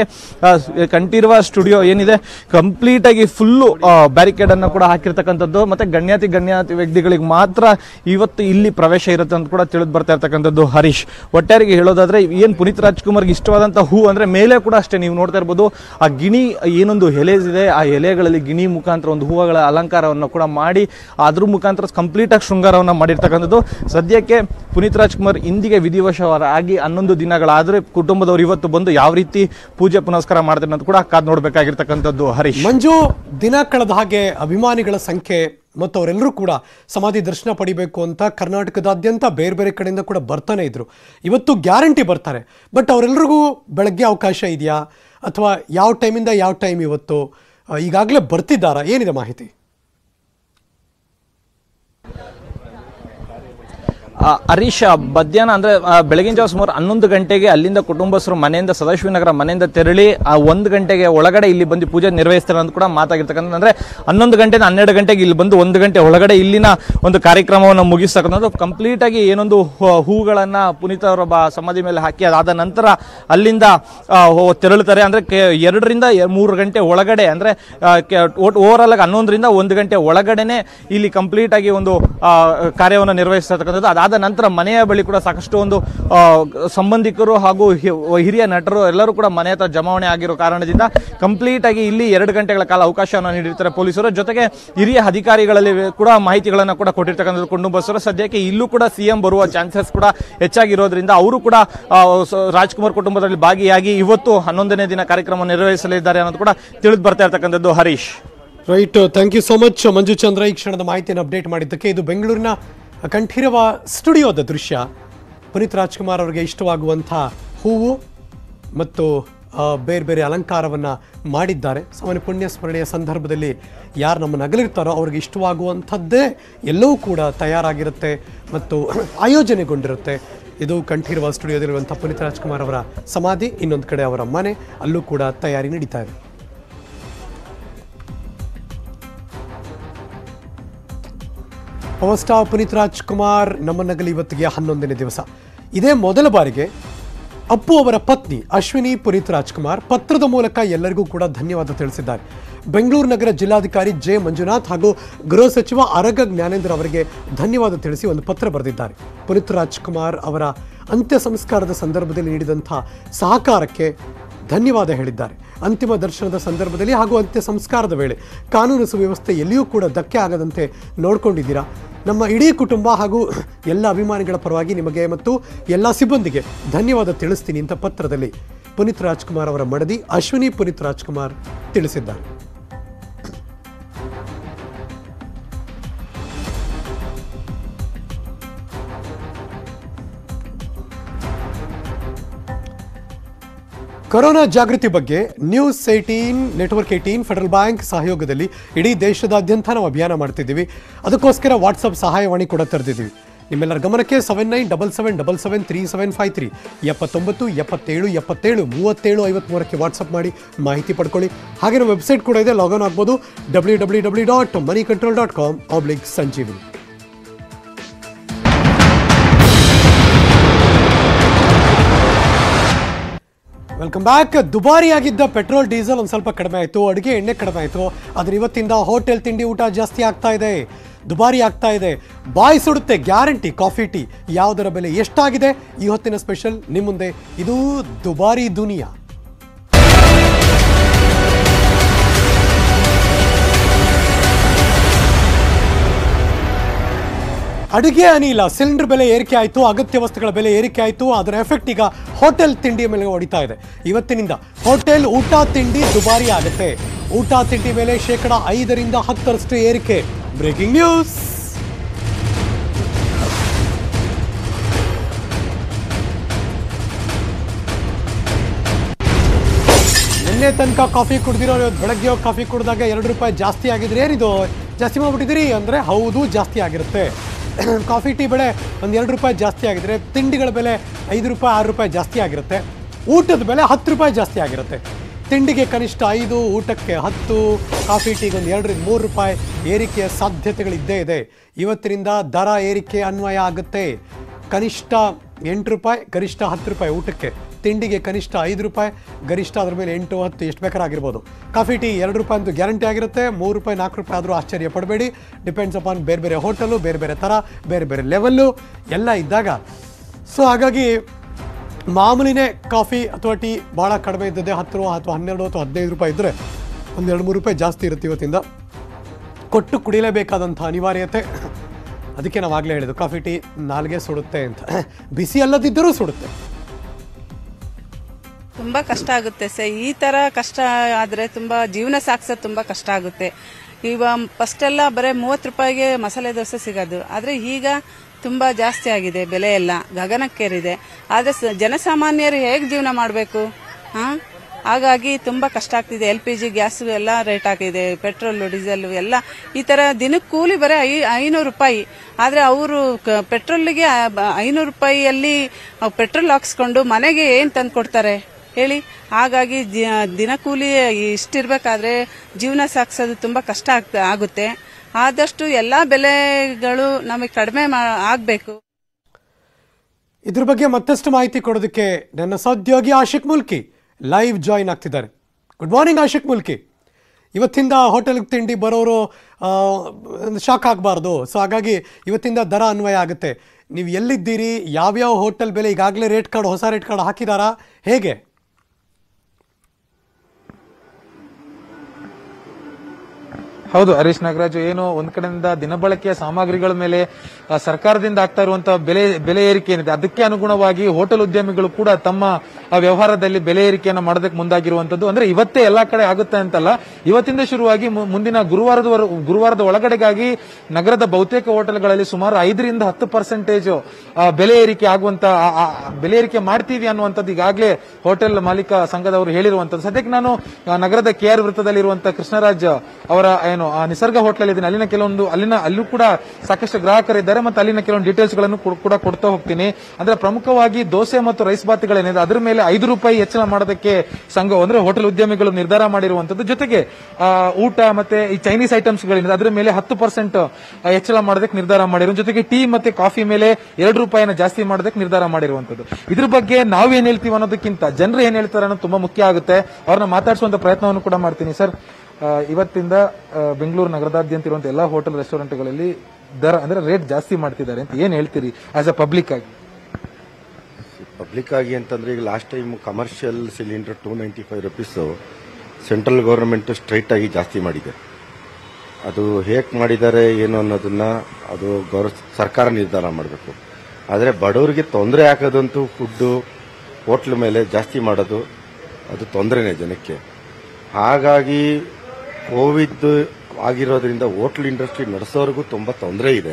ಕಂಠೀರವ ಸ್ಟುಡಿಯೋ ಏನಿದೆ ಕಂಪ್ಲೀಟ್ ಆಗಿ ಫುಲ್ಲು ಬ್ಯಾರಿಕೇಡ್ ಅನ್ನು ಕೂಡ ಹಾಕಿರ್ತಕ್ಕಂಥದ್ದು. ಮತ್ತೆ ಗಣ್ಯಾತಿ ವ್ಯಕ್ತಿಗಳಿಗೆ ಮಾತ್ರ ಇವತ್ತು ಇಲ್ಲಿ ಪ್ರವೇಶ ಇರುತ್ತೆ ಅಂತ ಕೂಡ ತಿಳಿದು ಬರ್ತಾ ಇರ್ತಕ್ಕಂಥದ್ದು. ಹರೀಶ್, ಒಟ್ಟಾರೆಗೆ ಹೇಳೋದಾದ್ರೆ ಏನು ಪುನೀತ್ ರಾಜ್ಕುಮಾರ್ಗೆ ಇಷ್ಟವಾದಂಥ ಹೂ ಅಂದ್ರೆ ಮೇಲೆ ಕೂಡ ಅಷ್ಟೇ ನೀವು ನೋಡ್ತಾ ಇರ್ಬೋದು. ಆ ಗಿಣಿ ಏನೊಂದು ಎಲೆ ಇದೆ, ಆ ಎಲೆಗಳಲ್ಲಿ ಗಿಣಿ ಮುಖಾಂತರ ಒಂದು ಹೂವುಗಳ ಅಲಂಕಾರವನ್ನು ಕೂಡ ಮಾಡಿ ಅದ್ರ ಮುಖಾಂತರ ಕಂಪ್ಲೀಟ್ ಆಗಿ ಶೃಂಗಾರವನ್ನು ಮಾಡಿರ್ತಕ್ಕಂಥದ್ದು. ಸದ್ಯಕ್ಕೆ ಪುನೀತ್ ರಾಜ್ಕುಮಾರ್ ಇಂದಿಗೆ ವಿಧಿವಶರಾಗಿ 11 ದಿನಗಳಾದ್ರೆ ಕುಟುಂಬದವರು ಇವತ್ತು ಬಂದು ಯಾವ ರೀತಿ ಪೂಜೆ ಪುನಸ್ಕಾರ ಮಾಡ್ತಾರೆ ಅಂತ ಕೂಡ ಕಾದ್ ನೋಡ್ಬೇಕಾಗಿರ್ತಕ್ಕಂಥದ್ದು. ಹರೀಶ್, ಮಂಜು, ದಿನ ಕಳೆದ ಹಾಗೆ ಅಭಿಮಾನಿಗಳ ಸಂಖ್ಯೆ ಮತ್ತು ಅವರೆಲ್ಲರೂ ಕೂಡ ಸಮಾಧಿ ದರ್ಶನ ಪಡಿಬೇಕು ಅಂತ ಕರ್ನಾಟಕದಾದ್ಯಂತ ಬೇರೆ ಬೇರೆ ಕಡೆಯಿಂದ ಕೂಡ ಬರ್ತಾನೆ ಇದ್ರು. ಇವತ್ತು ಗ್ಯಾರಂಟಿ ಬರ್ತಾರೆ. ಬಟ್ ಅವರೆಲ್ಲರಿಗೂ ಬೆಳಗ್ಗೆ ಅವಕಾಶ ಇದೆಯಾ ಅಥವಾ ಯಾವ ಟೈಮಿಂದ ಯಾವ ಟೈಮ್ ಇವತ್ತು ಈಗಾಗಲೇ ಬರ್ತಿದ್ದಾರಾ, ಏನಿದೆ ಮಾಹಿತಿ? ಹರೀಶ್, ಮಧ್ಯಾಹ್ನ ಅಂದರೆ ಬೆಳಗಿನ ಜಾವ ಸುಮಾರು 11 ಗಂಟೆಗೆ ಅಲ್ಲಿಂದ ಕುಟುಂಬಸ್ಥರು ಮನೆಯಿಂದ ಸದಾಶಿವನಗರ ಮನೆಯಿಂದ ತೆರಳಿ 1 ಗಂಟೆಗೆ ಒಳಗಡೆ ಇಲ್ಲಿ ಬಂದು ಪೂಜೆ ನಿರ್ವಹಿಸ್ತಾರೆ ಅಂತ ಕೂಡ ಮಾತಾಗಿರ್ತಕ್ಕಂಥ. ಅಂದರೆ 11 ಗಂಟೆಯಿಂದ 12 ಗಂಟೆಗೆ ಇಲ್ಲಿ ಬಂದು 1 ಗಂಟೆ ಒಳಗಡೆ ಇಲ್ಲಿನ ಒಂದು ಕಾರ್ಯಕ್ರಮವನ್ನು ಮುಗಿಸ್ತಕ್ಕಂಥದ್ದು. ಕಂಪ್ಲೀಟಾಗಿ ಏನೊಂದು ಹೂಗಳನ್ನು ಪುನೀತ್ ಅವರ ಸಮಾಧಿ ಮೇಲೆ ಹಾಕಿ ಅದಾದ ನಂತರ ಅಲ್ಲಿಂದ ತೆರಳುತ್ತಾರೆ. ಅಂದರೆ 2 ರಿಂದ 3 ಗಂಟೆ ಒಳಗಡೆ, ಅಂದರೆ ಓವರಾಲ್ ಆಗಿ 11 ರಿಂದ 1 ಗಂಟೆ ಒಳಗಡೆನೆ ಇಲ್ಲಿ ಕಂಪ್ಲೀಟಾಗಿ ಒಂದು ಕಾರ್ಯವನ್ನು ನಿರ್ವಹಿಸ್ತಕ್ಕಂಥದ್ದು. ಅದಾದ ನಂತರ ಮನೆಯ ಬಳಿ ಕೂಡ ಸಾಕಷ್ಟು ಒಂದು ಸಂಬಂಧಿಕರು ಹಾಗೂ ಹಿರಿಯ ನಟರು ಎಲ್ಲರೂ ಕೂಡ ಮನೆ ಹತ್ರ ಜಮಾವಣೆ ಆಗಿರೋ ಕಾರಣದಿಂದ ಕಂಪ್ಲೀಟ್ ಆಗಿ ಇಲ್ಲಿ 2 ಗಂಟೆಗಳ ಕಾಲ ಅವಕಾಶವನ್ನು ನೀಡಿರ್ತಾರೆ ಪೊಲೀಸರು. ಜೊತೆಗೆ ಹಿರಿಯ ಅಧಿಕಾರಿಗಳಲ್ಲಿ ಕೂಡ ಮಾಹಿತಿಗಳನ್ನು ಕೂಡ ಕೊಟ್ಟಿರ್ತಕ್ಕಂಥದ್ದು ಕುಟುಂಬಸ್ಥರು. ಸದ್ಯಕ್ಕೆ ಇಲ್ಲೂ ಕೂಡ ಸಿಎಂ ಬರುವ ಚಾನ್ಸಸ್ ಕೂಡ ಹೆಚ್ಚಾಗಿರೋದ್ರಿಂದ ಅವರು ಕೂಡ ರಾಜ್ಕುಮಾರ್ ಕುಟುಂಬದಲ್ಲಿ ಭಾಗಿಯಾಗಿ ಇವತ್ತು 11ನೇ ದಿನ ಕಾರ್ಯಕ್ರಮ ನಿರ್ವಹಿಸಲಿದ್ದಾರೆ ಅನ್ನೋದು ಕೂಡ ತಿಳಿದು ಬರ್ತಾ ಇರ್ತಕ್ಕಂಥದ್ದು. Harish, right, thank you so much Manju Chandra ಈ ಕ್ಷಣದ ಮಾಹಿತಿಯನ್ನು ಅಪ್ಡೇಟ್ ಮಾಡಿದ್ದಕ್ಕೆ. ಇದು ಬೆಂಗಳೂರಿನ ಕಂಠೀರವ ಸ್ಟುಡಿಯೋದ ದೃಶ್ಯ. ಪುನೀತ್ ರಾಜ್ಕುಮಾರ್ ಅವರಿಗೆ ಇಷ್ಟವಾಗುವಂಥ ಹೂವು ಮತ್ತು ಬೇರೆ ಬೇರೆ ಅಲಂಕಾರವನ್ನು ಮಾಡಿದ್ದಾರೆ. ಸಾಮಾನ್ಯ ಪುಣ್ಯ ಸ್ಮರಣೆಯ ಸಂದರ್ಭದಲ್ಲಿ ಯಾರು ನಮ್ಮನ್ನು ಅಗಲಿರ್ತಾರೋ ಅವ್ರಿಗೆ ಇಷ್ಟವಾಗುವಂಥದ್ದೇ ಎಲ್ಲವೂ ಕೂಡ ತಯಾರಾಗಿರುತ್ತೆ ಮತ್ತು ಆಯೋಜನೆಗೊಂಡಿರುತ್ತೆ. ಇದು ಕಂಠೀರವ ಸ್ಟುಡಿಯೋದಲ್ಲಿರುವಂಥ ಪುನೀತ್ ರಾಜ್ಕುಮಾರ್ ಅವರ ಸಮಾಧಿ, ಇನ್ನೊಂದು ಕಡೆ ಅವರ ಮನೆ, ಅಲ್ಲೂ ಕೂಡ ತಯಾರಿ ನಡೀತಾ ಇದೆ. ಪವರ್ ಸ್ಟಾರ್ ಪುನೀತ್ ರಾಜ್ಕುಮಾರ್ ನಮ್ಮನ್ನಗಲಿ ಇವತ್ತಿಗೆ 11ನೇ ದಿವಸ. ಇದೇ ಮೊದಲ ಬಾರಿಗೆ ಅಪ್ಪು ಅವರ ಪತ್ನಿ ಅಶ್ವಿನಿ ಪುನೀತ್ ರಾಜ್ಕುಮಾರ್ ಪತ್ರದ ಮೂಲಕ ಎಲ್ಲರಿಗೂ ಕೂಡ ಧನ್ಯವಾದ ತಿಳಿಸಿದ್ದಾರೆ. ಬೆಂಗಳೂರು ನಗರ ಜಿಲ್ಲಾಧಿಕಾರಿ ಜೆ ಮಂಜುನಾಥ್ ಹಾಗೂ ಗೃಹ ಸಚಿವ ಆರಗ ಜ್ಞಾನೇಂದ್ರ ಅವರಿಗೆ ಧನ್ಯವಾದ ತಿಳಿಸಿ ಒಂದು ಪತ್ರ ಬರೆದಿದ್ದಾರೆ. ಪುನೀತ್ ರಾಜ್ಕುಮಾರ್ ಅವರ ಅಂತ್ಯ ಸಂಸ್ಕಾರದ ಸಂದರ್ಭದಲ್ಲಿ ನೀಡಿದಂಥ ಸಹಕಾರಕ್ಕೆ ಧನ್ಯವಾದ ಹೇಳಿದ್ದಾರೆ. ಅಂತಿಮ ದರ್ಶನದ ಸಂದರ್ಭದಲ್ಲಿ ಹಾಗೂ ಅಂತ್ಯ ಸಂಸ್ಕಾರದ ವೇಳೆ ಕಾನೂನು ಸುವ್ಯವಸ್ಥೆ ಎಲ್ಲಿಯೂ ಕೂಡ ಧಕ್ಕೆ ಆಗದಂತೆ ನೋಡ್ಕೊಂಡಿದ್ದೀರಾ. ನಮ್ಮ ಇಡೀ ಕುಟುಂಬ ಹಾಗೂ ಎಲ್ಲ ಅಭಿಮಾನಿಗಳ ಪರವಾಗಿ ನಿಮಗೆ ಮತ್ತು ಎಲ್ಲ ಸಿಬ್ಬಂದಿಗೆ ಧನ್ಯವಾದ ತಿಳಿಸ್ತೀನಿ ಅಂತ ಪತ್ರದಲ್ಲಿ ಪುನೀತ್ ರಾಜ್ಕುಮಾರ್ ಅವರ ಮಡದಿ ಅಶ್ವಿನಿ ಪುನೀತ್ ರಾಜ್ಕುಮಾರ್ ತಿಳಿಸಿದ್ದಾರೆ. ಕೊರೋನಾ ಜಾಗೃತಿ ಬಗ್ಗೆ ನ್ಯೂಸ್ 18, ನೆಟ್ವರ್ಕ್ 18, ಫೆಡರಲ್ ಬ್ಯಾಂಕ್ ಸಹಯೋಗದಲ್ಲಿ ಇಡೀ ದೇಶದಾದ್ಯಂತ ನಾವು ಅಭಿಯಾನ ಮಾಡ್ತಿದ್ದೀವಿ. ಅದಕ್ಕೋಸ್ಕರ ವಾಟ್ಸಪ್ ಸಹಾಯವಾಣಿ ಕೂಡ ತೆರೆದಿದ್ದೀವಿ. ನಿಮ್ಮೆಲ್ಲರ ಗಮನಕ್ಕೆ 7977773753 79 77 77 37 53ಕ್ಕೆ ವಾಟ್ಸಪ್ ಮಾಡಿ ಮಾಹಿತಿ ಪಡ್ಕೊಳ್ಳಿ. ಹಾಗೆ ನಮ್ಮ ವೆಬ್ಸೈಟ್ ಕೂಡ ಇದೆ, ಲಾಗಿನ್ ಆಗ್ಬೋದು www.moneycontrol.com/ಸಂಜೀವಿನಿ. Welcome back. ದುಬಾರಿಯಾಗಿದ್ದ ಪೆಟ್ರೋಲ್ ಡೀಸೆಲ್ ಒಂದು ಸ್ವಲ್ಪ ಕಡಿಮೆ ಆಯಿತು, ಅಡುಗೆ ಎಣ್ಣೆ ಕಡಿಮೆ ಆಯಿತು. ಆದರೆ ಇವತ್ತಿಂದ ಹೋಟೆಲ್ ತಿಂಡಿ ಊಟ ಜಾಸ್ತಿ ಆಗ್ತಾ ಇದೆ, ದುಬಾರಿ ಆಗ್ತಾ ಇದೆ. ಬಾಯಿ ಸುಡುತ್ತೆ ಗ್ಯಾರಂಟಿ ಕಾಫಿ ಟೀ. ಯಾವುದರ ಬೆಲೆ ಎಷ್ಟಾಗಿದೆ ಈ ಹೊತ್ತಿನ ಸ್ಪೆಷಲ್ ನಿಮ್ಮ ಮುಂದೆ. ಇದು ದುಬಾರಿ ದುನಿಯಾ. ಅಡುಗೆ ಅನಿಲ ಸಿಲಿಂಡರ್ ಬೆಲೆ ಏರಿಕೆ ಆಯಿತು, ಅಗತ್ಯ ವಸ್ತುಗಳ ಬೆಲೆ ಏರಿಕೆ ಆಯಿತು. ಅದರ ಎಫೆಕ್ಟ್ ಈಗ ಹೋಟೆಲ್ ತಿಂಡಿಯ ಮೇಲೆ ಹೊಡಿತಾ ಇದೆ. ಇವತ್ತಿನಿಂದ ಹೋಟೆಲ್ ಊಟ ತಿಂಡಿ ದುಬಾರಿ ಆಗುತ್ತೆ. ಊಟ ತಿಂಡಿ ಮೇಲೆ 5% ರಿಂದ 10% ಏರಿಕೆ. Breaking news. ನಿನ್ನೆ ತನಕ ಕಾಫಿ ಕುಡ್ದಿರೋ ಬೆಳಗ್ಗೆ ಹೋಗಿ ಕಾಫಿ ಕುಡಿದಾಗ 2 ರೂಪಾಯಿ ಜಾಸ್ತಿ ಆಗಿದ್ರೆ ಏನಿದು ಜಾಸ್ತಿ ಮಾಡ್ಬಿಟ್ಟಿದ್ದೀರಿ ಅಂದರೆ ಹೌದು, ಜಾಸ್ತಿ ಆಗಿರುತ್ತೆ. ಕಾಫಿ ಟೀ ಬೆಲೆ ಒಂದು 2 ರೂಪಾಯಿ ಜಾಸ್ತಿ ಆಗಿದ್ರೆ ತಿಂಡಿಗಳ ಬೆಲೆ 5 ರೂಪಾಯಿ 6 ರೂಪಾಯಿ ಜಾಸ್ತಿ ಆಗಿರುತ್ತೆ. ಊಟದ ಬೆಲೆ 10 ರೂಪಾಯಿ ಜಾಸ್ತಿ ಆಗಿರುತ್ತೆ. ತಿಂಡಿಗೆ ಕನಿಷ್ಠ 5, ಊಟಕ್ಕೆ 10, ಕಾಫಿ ಟೀಗೆ ಒಂದು 2 ರಿಂದ 3 ರೂಪಾಯಿ ಏರಿಕೆಯ ಸಾಧ್ಯತೆಗಳಿದ್ದೇ ಇದೆ. ಇವತ್ತಿನಿಂದ ದರ ಏರಿಕೆ ಅನ್ವಯ ಆಗುತ್ತೆ. ಕನಿಷ್ಠ 8 ರೂಪಾಯಿ, ಗರಿಷ್ಠ 10 ರೂಪಾಯಿ ಊಟಕ್ಕೆ. ತಿಂಡಿಗೆ ಕನಿಷ್ಠ 5 ರೂಪಾಯಿ, ಗರಿಷ್ಠ ಅದ್ರ ಮೇಲೆ 8, 10 ಎಷ್ಟು ಬೇಕಾಗಿರ್ಬೋದು. ಕಾಫಿ ಟೀ 2 ರೂಪಾಯಿ ಅಂತೂ ಗ್ಯಾರಂಟಿ ಆಗಿರುತ್ತೆ. 3 ರೂಪಾಯಿ 4 ರೂಪಾಯಿ ಆದರೂ ಆಶ್ಚರ್ಯ ಪಡಬೇಡಿ. ಡಿಪೆಂಡ್ಸ್ ಅಪಾನ್ ಬೇರೆ ಬೇರೆ ಹೋಟೆಲು, ಬೇರೆ ಬೇರೆ ಥರ, ಬೇರೆ ಬೇರೆ ಲೆವೆಲ್ಲು ಎಲ್ಲ ಇದ್ದಾಗ. ಸೊ ಹಾಗಾಗಿ ಮಾಮೂಲಿನೇ ಕಾಫಿ ಅಥವಾ ಟೀ ಭಾಳ ಕಡಿಮೆ ಇದ್ದದೆ 10 ಅಥವಾ 12 ಅಥವಾ 15 ರೂಪಾಯಿ ಇದ್ದರೆ ಒಂದು 2-3 ರೂಪಾಯಿ ಜಾಸ್ತಿ ಇರುತ್ತೆ ಇವತ್ತಿಂದ. ಕೊಟ್ಟು ಕುಡಿಲೇಬೇಕಾದಂಥ ಅನಿವಾರ್ಯತೆ. ಅದಕ್ಕೆ ನಾವು ಆಗಲೇ ಹೇಳಿದ್ದು ಕಾಫಿ ಟೀ ನಾಲ್ಗೆ ಸುಡುತ್ತೆ ಅಂತ. ಬಿಸಿ ಅಲ್ಲದಿದ್ದರೂ ಸುಡುತ್ತೆ. ತುಂಬ ಕಷ್ಟ ಆಗುತ್ತೆ ಸರ್. ಈ ಥರ ಕಷ್ಟ ಆದರೆ ತುಂಬ ಜೀವನ ಸಾಗಿಸೋದು ತುಂಬ ಕಷ್ಟ ಆಗುತ್ತೆ. ಫಸ್ಟೆಲ್ಲ ಬರೀ 30 ರೂಪಾಯಿಗೆ ಮಸಾಲೆ ದೋಸೆ ಸಿಗೋದು, ಆದರೆ ಈಗ ತುಂಬ ಜಾಸ್ತಿ ಆಗಿದೆ, ಬೆಲೆ ಎಲ್ಲ ಗಗನಕ್ಕೇರಿದೆ. ಆದರೆ ಜನಸಾಮಾನ್ಯರು ಹೇಗೆ ಜೀವನ ಮಾಡಬೇಕು? ಹಾಗಾಗಿ ತುಂಬ ಕಷ್ಟ ಆಗ್ತಿದೆ. LPG ಗ್ಯಾಸ್ ಎಲ್ಲ ರೇಟ್ ಆಗಿದೆ, ಪೆಟ್ರೋಲು ಡೀಸೆಲ್ ಎಲ್ಲ ಈ ಥರ ದಿನಕ್ಕೆ ಕೂಲಿ ಬರೀ 500 ರೂಪಾಯಿ. ಆದರೆ ಅವರು ಪೆಟ್ರೋಲಿಗೆ 500 ರೂಪಾಯಿಯಲ್ಲಿ ಪೆಟ್ರೋಲ್ ಹಾಕ್ಸ್ಕೊಂಡು ಮನೆಗೆ ಏನು ತಂದು ಕೊಡ್ತಾರೆ ಹೇಳಿ? ಹಾಗಾಗಿ ದಿನಕೂಲಿ ಇಷ್ಟಿರಬೇಕಾದ್ರೆ ಜೀವನ ಸಾಗಿಸೋದು ತುಂಬ ಕಷ್ಟ ಆಗುತ್ತೆ. ಆದಷ್ಟು ಎಲ್ಲ ಬೆಲೆಗಳು ನಮಗೆ ಕಡಿಮೆ ಆಗಬೇಕು. ಇದ್ರ ಬಗ್ಗೆ ಮತ್ತಷ್ಟು ಮಾಹಿತಿ ಕೊಡೋದಕ್ಕೆ ನನ್ನ ಸಹೋದ್ಯೋಗಿ ಆಶಿಕ್ ಮುಲ್ಕಿ ಲೈವ್ ಜಾಯಿನ್ ಆಗ್ತಿದ್ದಾರೆ. Good morning Ashik Mulki. ಇವತ್ತಿಂದ ಹೋಟೆಲ್ಗೆ ತಿಂಡಿ ಬರೋರು ಶಾಕ್ ಆಗಬಾರ್ದು, ಸೊ ಹಾಗಾಗಿ ಇವತ್ತಿಂದ ದರ ಅನ್ವಯ ಆಗುತ್ತೆ. ನೀವು ಎಲ್ಲಿದ್ದೀರಿ, ಯಾವ್ಯಾವ ಹೋಟೆಲ್ ಬೆಲೆ ಈಗಾಗಲೇ ಹೊಸ ರೇಟ್ ಕಾರ್ಡ್ ಹಾಕಿದಾರಾ, ಹೇಗೆ? ಹೌದು ಹರೀಶ್ ನಾಗರಾಜು, ಏನು ಒಂದ್ ಕಡೆಯಿಂದ ದಿನಬಳಕೆಯ ಸಾಮಗ್ರಿಗಳ ಮೇಲೆ ಸರ್ಕಾರದಿಂದ ಆಗ್ತಾ ಇರುವಂತಹ ಬೆಲೆ ಏರಿಕೆ ಏನಿದೆ ಅದಕ್ಕೆ ಅನುಗುಣವಾಗಿ ಹೋಟೆಲ್ ಉದ್ಯಮಿಗಳು ಕೂಡ ತಮ್ಮ ವ್ಯವಹಾರದಲ್ಲಿ ಬೆಲೆ ಏರಿಕೆಯನ್ನು ಮಾಡೋದಕ್ಕೆ ಮುಂದಾಗಿರುವಂತದ್ದು. ಅಂದ್ರೆ ಇವತ್ತೇ ಎಲ್ಲಾ ಕಡೆ ಆಗುತ್ತೆ ಅಂತಲ್ಲ, ಇವತ್ತಿಂದ ಶುರುವಾಗಿ ಮುಂದಿನ ಗುರುವಾರದ ಒಳಗಡೆಗಾಗಿ ನಗರದ ಬಹುತೇಕ ಹೋಟೆಲ್ಗಳಲ್ಲಿ ಸುಮಾರು 5ರಿಂದ 10% ಬೆಲೆ ಏರಿಕೆ ಆಗುವಂತ ಬೆಲೆ ಏರಿಕೆ ಮಾಡ್ತೀವಿ ಅನ್ನುವಂಥದ್ದು ಈಗಾಗಲೇ ಹೋಟೆಲ್ ಮಾಲೀಕ ಸಂಘದವರು ಹೇಳಿರುವಂತದ್ದು. ಸದ್ಯಕ್ಕೆ ನಾನು ನಗರದ KR ವೃತ್ತದಲ್ಲಿರುವಂತಹ ಕೃಷ್ಣರಾಜ್ ಅವರ ನಿಸರ್ಗ ಹೋಟೆಲ್ ಇದ್ದೀನಿ. ಅಲ್ಲೂ ಕೂಡ ಸಾಕಷ್ಟು ಗ್ರಾಹಕರಿದ್ದಾರೆ ಮತ್ತು ಅಲ್ಲಿನ ಕೆಲವೊಂದು ಡೀಟೇಲ್ಸ್ ಗಳನ್ನು ಕೂಡ ಕೊಡ್ತಾ ಹೋಗ್ತೀನಿ. ಅಂದ್ರೆ ಪ್ರಮುಖವಾಗಿ ದೋಸೆ ಮತ್ತು ರೈಸ್ ಬಾತ್ಗಳೇನಿದೆ ಅದರ ಮೇಲೆ 5 ರೂಪಾಯಿ ಹೆಚ್ಚಳ ಮಾಡೋದಕ್ಕೆ ಸಂಘ ಅಂದ್ರೆ ಹೋಟೆಲ್ ಉದ್ಯಮಿಗಳು ನಿರ್ಧಾರ ಮಾಡಿರುವಂತದ್ದು. ಜೊತೆಗೆ ಊಟ ಮತ್ತೆ ಈ ಚೈನೀಸ್ ಐಟಮ್ಸ್ ಗಳಿದೆ ಅದರ ಮೇಲೆ 10% ಹೆಚ್ಚಳ ಮಾಡೋದಕ್ಕೆ ನಿರ್ಧಾರ ಮಾಡಿರೋ. ಜೊತೆಗೆ ಟೀ ಮತ್ತೆ ಕಾಫಿ ಮೇಲೆ 2 ರೂಪಾಯಿನ ಜಾಸ್ತಿ ಮಾಡೋದಕ್ಕೆ ನಿರ್ಧಾರ ಮಾಡಿರುವಂತದ್ದು. ಇದ್ರ ಬಗ್ಗೆ ನಾವು ಏನ್ ಹೇಳ್ತೀವಿ ಅನ್ನೋದಕ್ಕಿಂತ ಜನರು ಏನ್ ಹೇಳ್ತಾರೆ ಅನ್ನೋದು ತುಂಬಾ ಮುಖ್ಯ ಆಗುತ್ತೆ. ಅವ್ರನ್ನ ಮಾತಾಡಿಸುವಂತ ಪ್ರಯತ್ನವನ್ನು ಕೂಡ ಮಾಡ್ತೀನಿ. ಸರ್, ಇವತ್ತಿಂದ ಬೆಂಗಳೂರು ನಗರದಾದ್ಯಂತ ಇರುವಂತಹ ಎಲ್ಲಾ ಹೋಟೆಲ್ ರೆಸ್ಟೋರೆಂಟ್ಗಳಲ್ಲಿ ದರ ಅಂದ್ರೆ ರೇಟ್ ಜಾಸ್ತಿ ಮಾಡ್ತಿದ್ದಾರೆ ಅಂತ ಏನ್ ಹೇಳ್ತೀರಿ ಆಸ್ ಅ ಪಬ್ಲಿಕ್ ಆಗಿ? ಪಬ್ಲಿಕ್ ಆಗಿ ಅಂತಂದ್ರೆ ಈಗ last time commercial cylinder 295 rupees central government straight ಆಗಿ ಜಾಸ್ತಿ ಮಾಡಿದೆ. ಅದು ಹೇಗೆ ಮಾಡಿದ್ದಾರೆ ಏನು ಅನ್ನೋದನ್ನ ಅದು ಸರ್ಕಾರ ನಿರ್ಧಾರ ಮಾಡಬೇಕು. ಆದರೆ ಬಡವರಿಗೆ ತೊಂದರೆ ಹಾಕೋದಂತೂ ಫುಡ್ಡು ಹೋಟ್ಲ್ ಮೇಲೆ ಜಾಸ್ತಿ ಮಾಡೋದು ಅದು ತೊಂದರೆನೇ ಜನಕ್ಕೆ. ಹಾಗಾಗಿ ಕೋವಿಡ್ ಆಗಿರೋದ್ರಿಂದ ಹೋಟ್ಲ್ ಇಂಡಸ್ಟ್ರಿ ನಡೆಸೋರಿಗೂ ತುಂಬ ತೊಂದರೆ ಇದೆ.